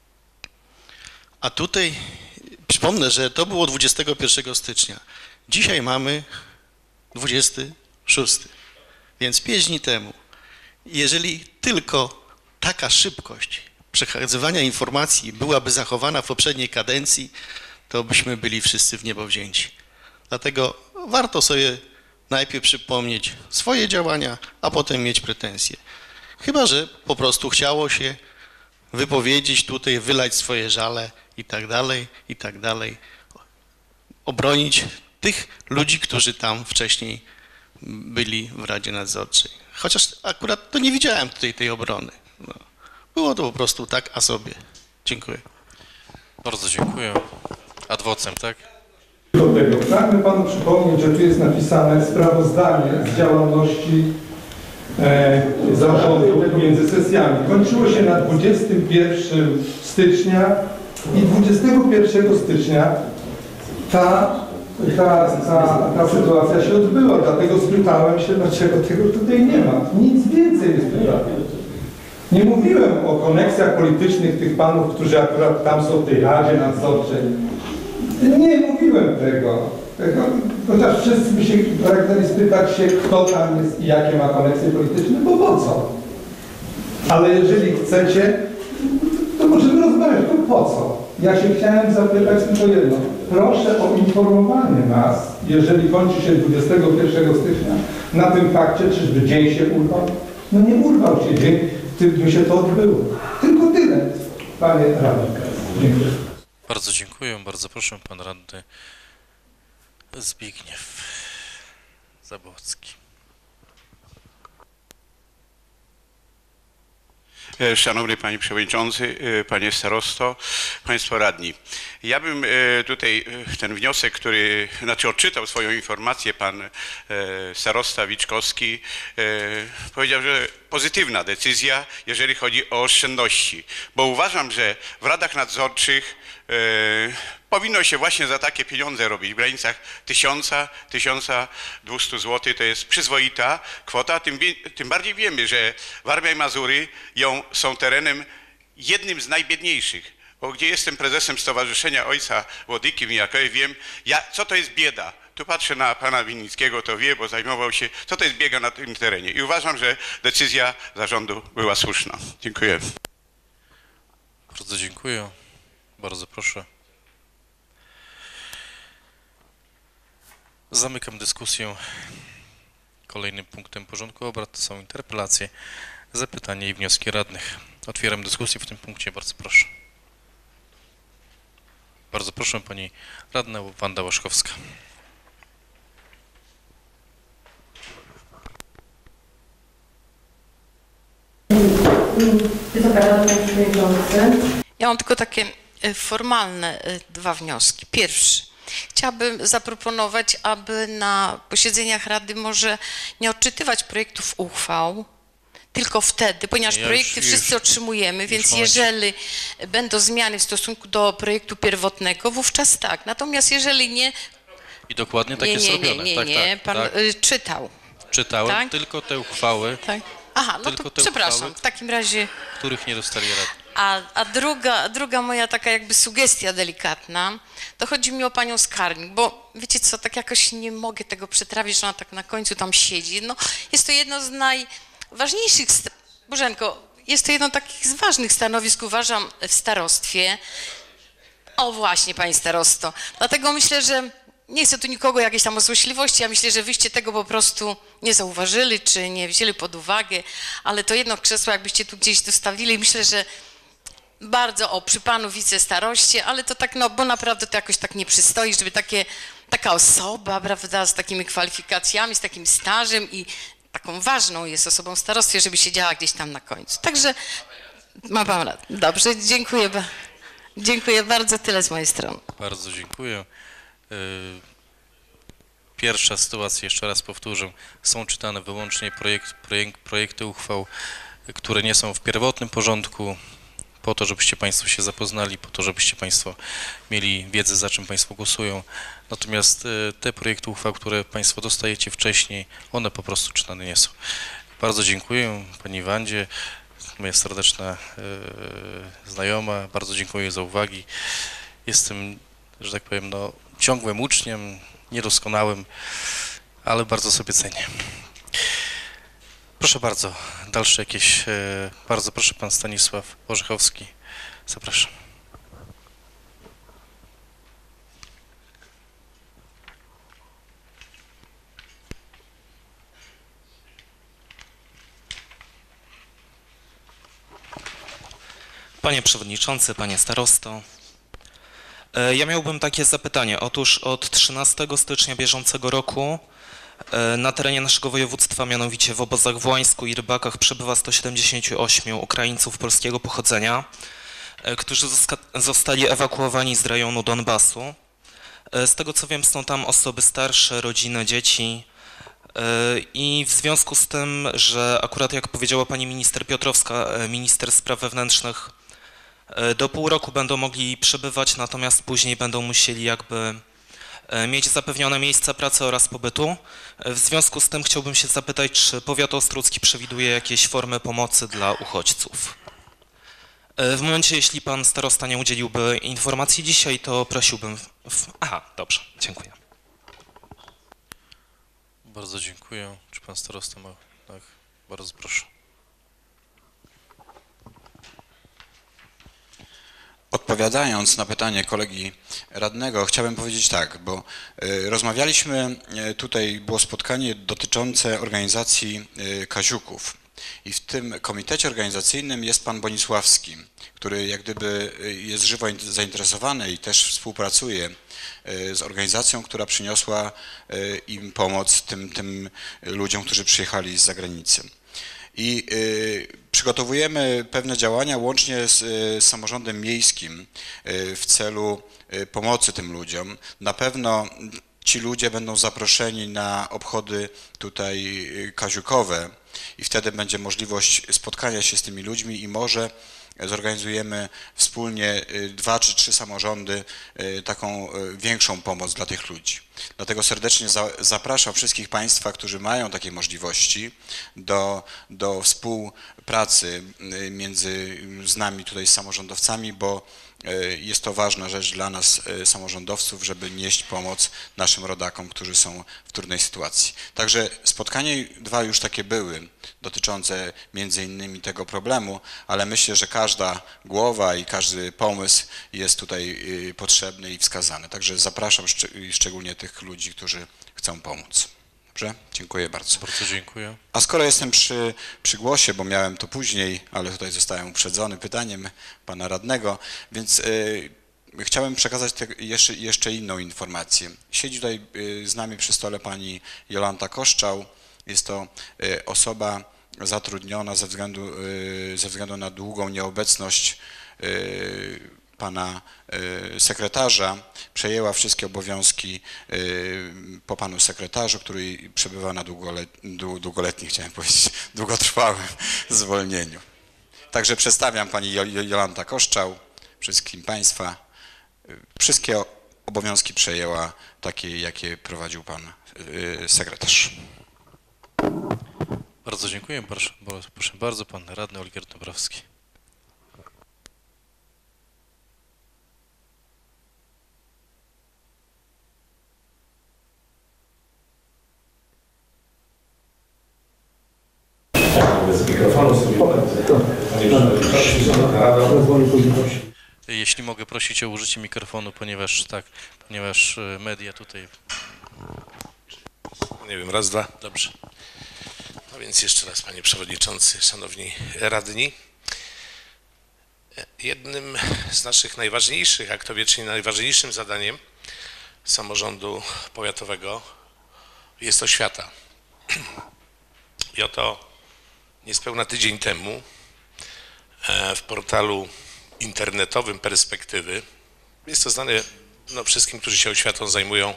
A tutaj przypomnę, że to było dwudziestego pierwszego stycznia. Dzisiaj mamy dwudziesty szósty, więc pięć dni temu. Jeżeli tylko taka szybkość przekazywania informacji byłaby zachowana w poprzedniej kadencji, to byśmy byli wszyscy w niebo wzięci. Dlatego warto sobie najpierw przypomnieć swoje działania, a potem mieć pretensje. Chyba że po prostu chciało się wypowiedzieć tutaj, wylać swoje żale i tak dalej, i tak dalej. Obronić tych ludzi, którzy tam wcześniej byli w Radzie Nadzorczej. Chociaż akurat to nie widziałem tutaj tej obrony. No. Było to po prostu tak, a sobie. Dziękuję. Bardzo dziękuję. Adwocem, tak? Do tego pragnę panu przypomnieć, że tu jest napisane sprawozdanie z działalności e, zarządu między sesjami. Kończyło się na dwudziestego pierwszego stycznia i dwudziestego pierwszego stycznia ta, ta, ta, ta sytuacja się odbyła. Dlatego spytałem się, dlaczego tego tutaj nie ma. Nic więcej nie spytałem. Nie mówiłem o koneksjach politycznych tych panów, którzy akurat tam są w tej Radzie Nadzorczej. Nie mówiłem tego. tego chociaż wszyscy by się pragnęli spytać się, kto tam jest i jakie ma koneksje polityczne, bo po co? Ale jeżeli chcecie, to możemy rozmawiać, to po co? Ja się chciałem zapytać tylko jedno. Proszę o informowanie nas, jeżeli kończy się dwudziestego pierwszego stycznia, na tym fakcie, czyżby dzień się urwał? No nie urwał się dzień, w tym dniu się to odbyło. Tylko tyle, panie radny. Dziękuję. Bardzo dziękuję, bardzo proszę, pan radny Zbigniew Zabłocki. Szanowny Panie Przewodniczący, Panie Starosto, Państwo Radni. Ja bym tutaj ten wniosek, który, znaczy odczytał swoją informację Pan Starosta Wiczkowski, powiedział, że pozytywna decyzja, jeżeli chodzi o oszczędności, bo uważam, że w radach nadzorczych powinno się właśnie za takie pieniądze robić w granicach tysiąca, tysiąca dwustu złotych, to jest przyzwoita kwota, tym, tym bardziej wiemy, że Warmia i Mazury ją, są terenem jednym z najbiedniejszych, bo gdzie jestem prezesem Stowarzyszenia Ojca Włodyki w Mijakowie, wiem, ja, co to jest bieda. Tu patrzę na pana Winnickiego, to wie, bo zajmował się, co to jest biega na tym terenie. I uważam, że decyzja zarządu była słuszna. Dziękuję. Bardzo dziękuję. Bardzo proszę. Zamykam dyskusję. Kolejnym punktem porządku obrad to są interpelacje, zapytania i wnioski radnych. Otwieram dyskusję w tym punkcie. Bardzo proszę. Bardzo proszę pani radna Wanda Łaszkowska. Wysoka Rado, Panie Przewodniczący. Ja mam tylko takie formalne dwa wnioski. Pierwszy. Chciałabym zaproponować, aby na posiedzeniach Rady może nie odczytywać projektów uchwał, tylko wtedy, ponieważ Ja projekty już- wszyscy już- otrzymujemy, więc momencie. jeżeli będą zmiany w stosunku do projektu pierwotnego, wówczas tak. Natomiast jeżeli nie, I dokładnie tak nie, jest nie, robione. nie, tak, nie, tak, pan tak. y, czytał. Czytałem tak? tylko te uchwały, Tak. Aha, no Tylko to te przepraszam, uchwały. w takim razie... których nie dostali rady. A, a druga, druga moja taka jakby sugestia delikatna, to chodzi mi o panią skarbnik, bo wiecie co, tak jakoś nie mogę tego przetrawić, że ona tak na końcu tam siedzi. No, jest to jedno z najważniejszych, st- Bożenko, jest to jedno z takich z ważnych stanowisk, uważam, w starostwie. O właśnie, pani starosto. Dlatego myślę, że nie chcę tu nikogo jakiejś tam złośliwości, ja myślę, że wyście tego po prostu nie zauważyli, czy nie wzięli pod uwagę, ale to jedno krzesło jakbyście tu gdzieś dostawili, myślę, że bardzo, o, przy panu wicestaroście, ale to tak, no, bo naprawdę to jakoś tak nie przystoi, żeby takie, taka osoba, prawda, z takimi kwalifikacjami, z takim stażem i taką ważną jest osobą w starostwie, żeby siedziała gdzieś tam na końcu. Także ma pan rację. Dobrze, dziękuję. ba- Dziękuję bardzo, tyle z mojej strony. Bardzo dziękuję. Y, Pierwsza sytuacja, jeszcze raz powtórzę, są czytane wyłącznie projekt, projekt, projekty uchwał, które nie są w pierwotnym porządku, po to, żebyście Państwo się zapoznali, po to, żebyście Państwo mieli wiedzę, za czym Państwo głosują. Natomiast y, te projekty uchwał, które Państwo dostajecie wcześniej, one po prostu czytane nie są. Bardzo dziękuję Pani Wandzie, moja serdeczna y, znajoma, bardzo dziękuję za uwagi. Jestem, że tak powiem, no, ciągłym uczniem, niedoskonałym, ale bardzo sobie cenię. Proszę bardzo, dalsze jakieś, e, bardzo proszę, pan Stanisław Orzechowski, zapraszam. Panie Przewodniczący, Panie Starosto, e, ja miałbym takie zapytanie. Otóż od trzynastego stycznia bieżącego roku e, na terenie naszego województwa, mianowicie w obozach w Łańsku i Rybakach, przebywa sto siedemdziesięciu ośmiu Ukraińców polskiego pochodzenia, e, którzy zoska- zostali ewakuowani z rejonu Donbasu. E, Z tego co wiem, są tam osoby starsze, rodziny, dzieci. e, I w związku z tym, że akurat jak powiedziała pani minister Piotrowska, e, minister spraw wewnętrznych, e, do pół roku będą mogli przebywać, natomiast później będą musieli jakby e, mieć zapewnione miejsca pracy oraz pobytu. E, W związku z tym chciałbym się zapytać, czy powiat ostródzki przewiduje jakieś formy pomocy dla uchodźców. E, W momencie, jeśli pan starosta nie udzieliłby informacji dzisiaj, to prosiłbym... W... w- Aha, dobrze, dziękuję. Bardzo dziękuję. Czy pan starosta ma? Tak, bardzo proszę. Odpowiadając na pytanie kolegi radnego, chciałbym powiedzieć tak, bo y, rozmawialiśmy, y, tutaj było spotkanie dotyczące organizacji y, Kaziuków i w tym komitecie organizacyjnym jest pan Bonisławski, który jak gdyby y, jest żywo in- zainteresowany i też współpracuje y, z organizacją, która przyniosła y, im pomoc, tym, tym ludziom, którzy przyjechali z zagranicy. I y, przygotowujemy pewne działania łącznie z y, samorządem miejskim y, w celu y, pomocy tym ludziom. Na pewno ci ludzie będą zaproszeni na obchody tutaj y, kaziukowe i wtedy będzie możliwość spotkania się z tymi ludźmi i może zorganizujemy wspólnie y, dwa czy trzy samorządy y, taką y, większą pomoc dla tych ludzi. Dlatego serdecznie za, zapraszam wszystkich Państwa, którzy mają takie możliwości do, do współpracy między z nami tutaj z samorządowcami, bo jest to ważna rzecz dla nas samorządowców, żeby nieść pomoc naszym rodakom, którzy są w trudnej sytuacji. Także spotkania dwa już takie były, dotyczące między innymi tego problemu, ale myślę, że każda głowa i każdy pomysł jest tutaj potrzebny i wskazany. Także zapraszam szczególnie tych ludzi, którzy chcą pomóc. Dobrze? Dziękuję bardzo. Bardzo dziękuję. A skoro jestem przy, przy głosie, bo miałem to później, ale tutaj zostałem uprzedzony pytaniem pana radnego, więc y, chciałem przekazać te, jeszcze, jeszcze inną informację. Siedzi tutaj y, z nami przy stole pani Jolanta Koszczał. Jest to y, osoba zatrudniona ze względu, y, ze względu na długą nieobecność y, pana sekretarza, przejęła wszystkie obowiązki po panu sekretarzu, który przebywa na długolet, długoletnim, chciałem powiedzieć, długotrwałym zwolnieniu. Także przedstawiam pani Jolanta Koszczał, wszystkim Państwa. Wszystkie obowiązki przejęła takie, jakie prowadził pan sekretarz. Bardzo dziękuję. Proszę, proszę bardzo, pan radny Olgierd Dąbrowski. Bez mikrofonu sobie Panie Przewodniczący, Rada. Jeśli mogę prosić o użycie mikrofonu, ponieważ tak, ponieważ media tutaj... Nie wiem, raz, dwa. Dobrze. No więc jeszcze raz, Panie Przewodniczący, Szanowni Radni. Jednym z naszych najważniejszych, a kto wie, czy najważniejszym zadaniem samorządu powiatowego jest oświata. I oto niespełna tydzień temu w portalu internetowym Perspektywy, jest to znane no, wszystkim, którzy się oświatą zajmują,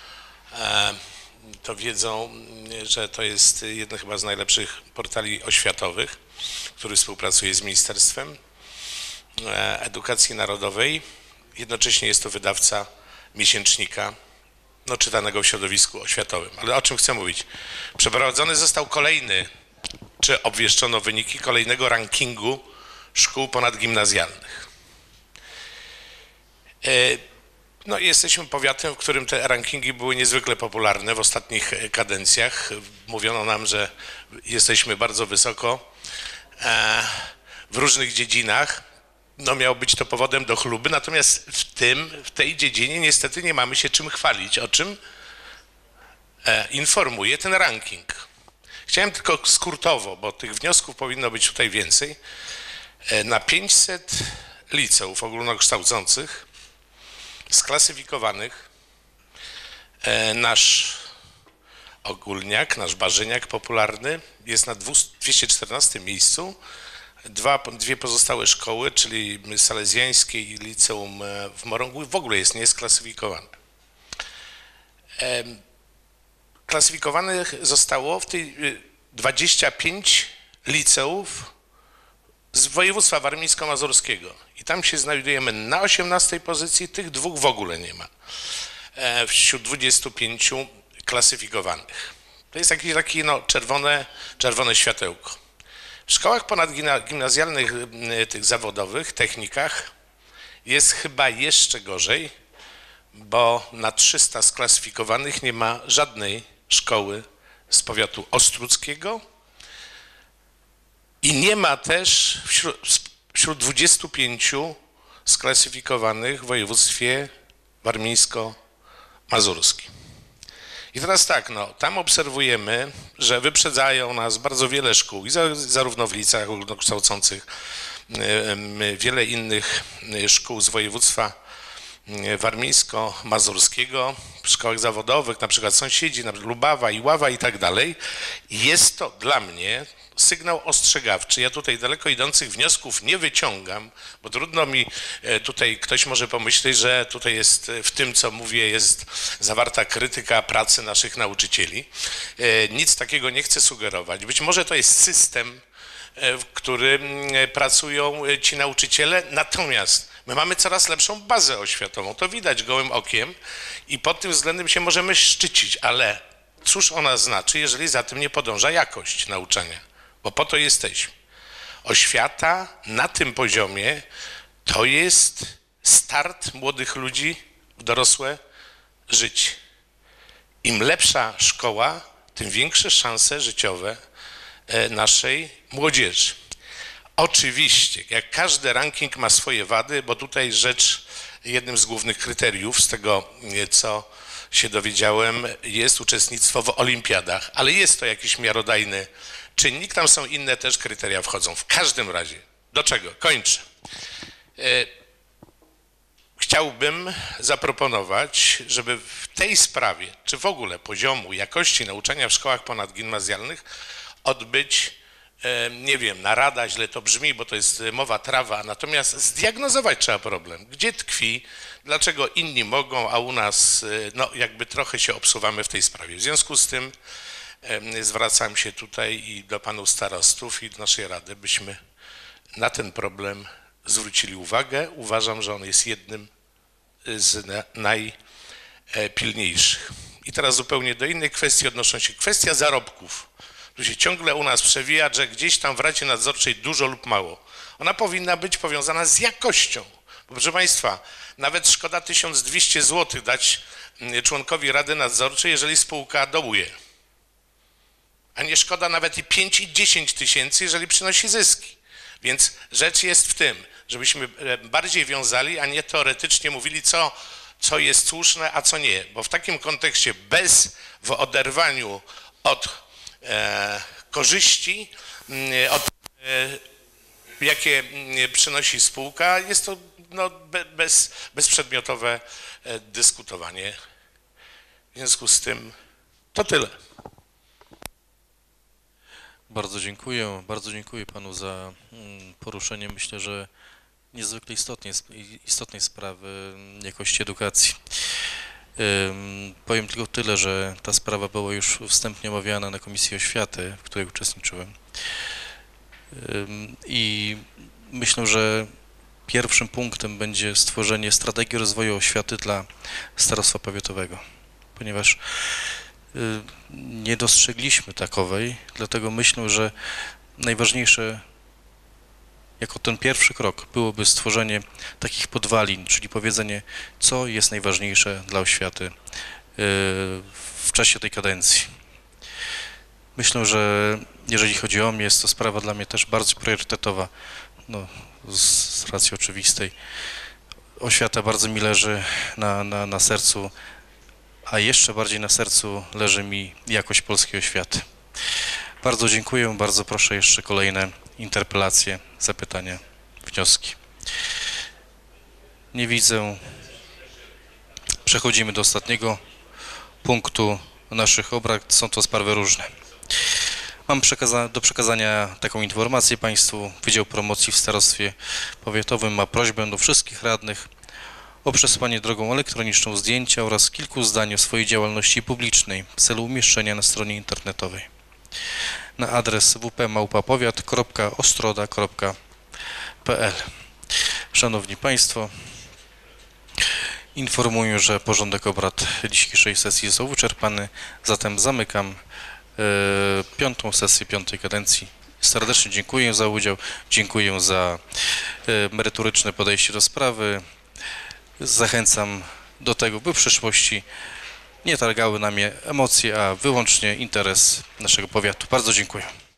to wiedzą, że to jest jeden chyba z najlepszych portali oświatowych, który współpracuje z Ministerstwem Edukacji Narodowej. Jednocześnie jest to wydawca miesięcznika no, czytanego w środowisku oświatowym. Ale o czym chcę mówić? Przeprowadzony został kolejny, czy obwieszczono wyniki kolejnego rankingu szkół ponadgimnazjalnych. No, jesteśmy powiatem, w którym te rankingi były niezwykle popularne w ostatnich kadencjach. Mówiono nam, że jesteśmy bardzo wysoko w różnych dziedzinach. No, miało być to powodem do chluby, natomiast w tym, w tej dziedzinie niestety nie mamy się czym chwalić, o czym informuje ten ranking. Chciałem tylko skrótowo, bo tych wniosków powinno być tutaj więcej, na pięćset liceów ogólnokształcących sklasyfikowanych nasz ogólniak, nasz Barzyniak popularny jest na dwieście czternastym miejscu. Dwa, dwie pozostałe szkoły, czyli Salezjańskie i Liceum w Morągu, w ogóle jest niesklasyfikowane. Klasyfikowanych zostało w tej dwadzieścia pięć liceów z województwa warmińsko-mazurskiego i tam się znajdujemy na osiemnastej pozycji, tych dwóch w ogóle nie ma wśród dwudziestu pięciu klasyfikowanych. To jest jakieś takie no, czerwone, czerwone światełko. W szkołach ponadgimnazjalnych, tych zawodowych, technikach jest chyba jeszcze gorzej, bo na trzysta sklasyfikowanych nie ma żadnej szkoły z powiatu ostródzkiego i nie ma też wśród, wśród dwudziestu pięciu sklasyfikowanych w województwie warmińsko-mazurskim. I teraz tak, no, tam obserwujemy, że wyprzedzają nas bardzo wiele szkół, i za, zarówno w liceach ogólnokształcących, wiele innych szkół z województwa warmińsko-mazurskiego, w szkołach zawodowych, na przykład sąsiedzi, na przykład Lubawa, Iława i tak dalej. Jest to dla mnie sygnał ostrzegawczy. Ja tutaj daleko idących wniosków nie wyciągam, bo trudno mi tutaj, ktoś może pomyśleć, że tutaj jest w tym, co mówię, jest zawarta krytyka pracy naszych nauczycieli. Nic takiego nie chcę sugerować. Być może to jest system, w którym pracują ci nauczyciele, natomiast My mamy coraz lepszą bazę oświatową, to widać gołym okiem i pod tym względem się możemy szczycić, ale cóż ona znaczy, jeżeli za tym nie podąża jakość nauczania, bo po to jesteśmy. Oświata na tym poziomie to jest start młodych ludzi w dorosłe życie. Im lepsza szkoła, tym większe szanse życiowe naszej młodzieży. Oczywiście, jak każdy ranking ma swoje wady, bo tutaj rzecz, jednym z głównych kryteriów z tego, co się dowiedziałem, jest uczestnictwo w olimpiadach, ale jest to jakiś miarodajny czynnik, tam są inne też kryteria wchodzą. W każdym razie, do czego? Kończę. Chciałbym zaproponować, żeby w tej sprawie, czy w ogóle poziomu jakości nauczania w szkołach ponadgimnazjalnych odbyć, nie wiem, narada, źle to brzmi, bo to jest mowa trawa, natomiast zdiagnozować trzeba problem. Gdzie tkwi, dlaczego inni mogą, a u nas no, jakby trochę się obsuwamy w tej sprawie. W związku z tym zwracam się tutaj i do panów starostów i do naszej rady, byśmy na ten problem zwrócili uwagę. Uważam, że on jest jednym z najpilniejszych. I teraz zupełnie do innej kwestii odnoszą się kwestia zarobków. Tu się ciągle u nas przewija, że gdzieś tam w Radzie Nadzorczej dużo lub mało. Ona powinna być powiązana z jakością. Bo proszę Państwa, nawet szkoda tysiąc dwieście złotych dać członkowi Rady Nadzorczej, jeżeli spółka dołuje. A nie szkoda nawet i pięć i dziesięć tysięcy, jeżeli przynosi zyski. Więc rzecz jest w tym, żebyśmy bardziej wiązali, a nie teoretycznie mówili, co, co jest słuszne, a co nie. Bo w takim kontekście bez w oderwaniu od e, korzyści, od, e, jakie przynosi spółka, jest to no, bez, bezprzedmiotowe e, dyskutowanie. W związku z tym to tyle. Bardzo dziękuję. Bardzo dziękuję panu za poruszenie, myślę, że niezwykle istotnej, istotnej sprawy jakości edukacji. Powiem tylko tyle, że ta sprawa była już wstępnie omawiana na Komisji Oświaty, w której uczestniczyłem. I myślę, że pierwszym punktem będzie stworzenie strategii rozwoju oświaty dla starostwa powiatowego, ponieważ nie dostrzegliśmy takowej, dlatego myślę, że najważniejsze jako ten pierwszy krok byłoby stworzenie takich podwalin, czyli powiedzenie, co jest najważniejsze dla oświaty w czasie tej kadencji. Myślę, że jeżeli chodzi o mnie, jest to sprawa dla mnie też bardzo priorytetowa, no, z racji oczywistej. Oświata bardzo mi leży na, na, na sercu, a jeszcze bardziej na sercu leży mi jakość polskiej oświaty. Bardzo dziękuję, bardzo proszę jeszcze kolejne interpelacje, zapytania, wnioski. Nie widzę. Przechodzimy do ostatniego punktu naszych obrad. Są to sprawy różne. Mam przekaza- do przekazania taką informację Państwu. Wydział Promocji w Starostwie Powiatowym ma prośbę do wszystkich radnych o przesłanie drogą elektroniczną zdjęcia oraz kilku zdań o swojej działalności publicznej w celu umieszczenia na stronie internetowej na adres w p małpa powiat kropka ostroda kropka p l. Szanowni Państwo, informuję, że porządek obrad dzisiejszej sesji został wyczerpany, zatem zamykam e, piątą sesję piątej kadencji. Serdecznie dziękuję za udział, dziękuję za e, merytoryczne podejście do sprawy. Zachęcam do tego, by w przyszłości nie targały na mnie emocje, a wyłącznie interes naszego powiatu. Bardzo dziękuję.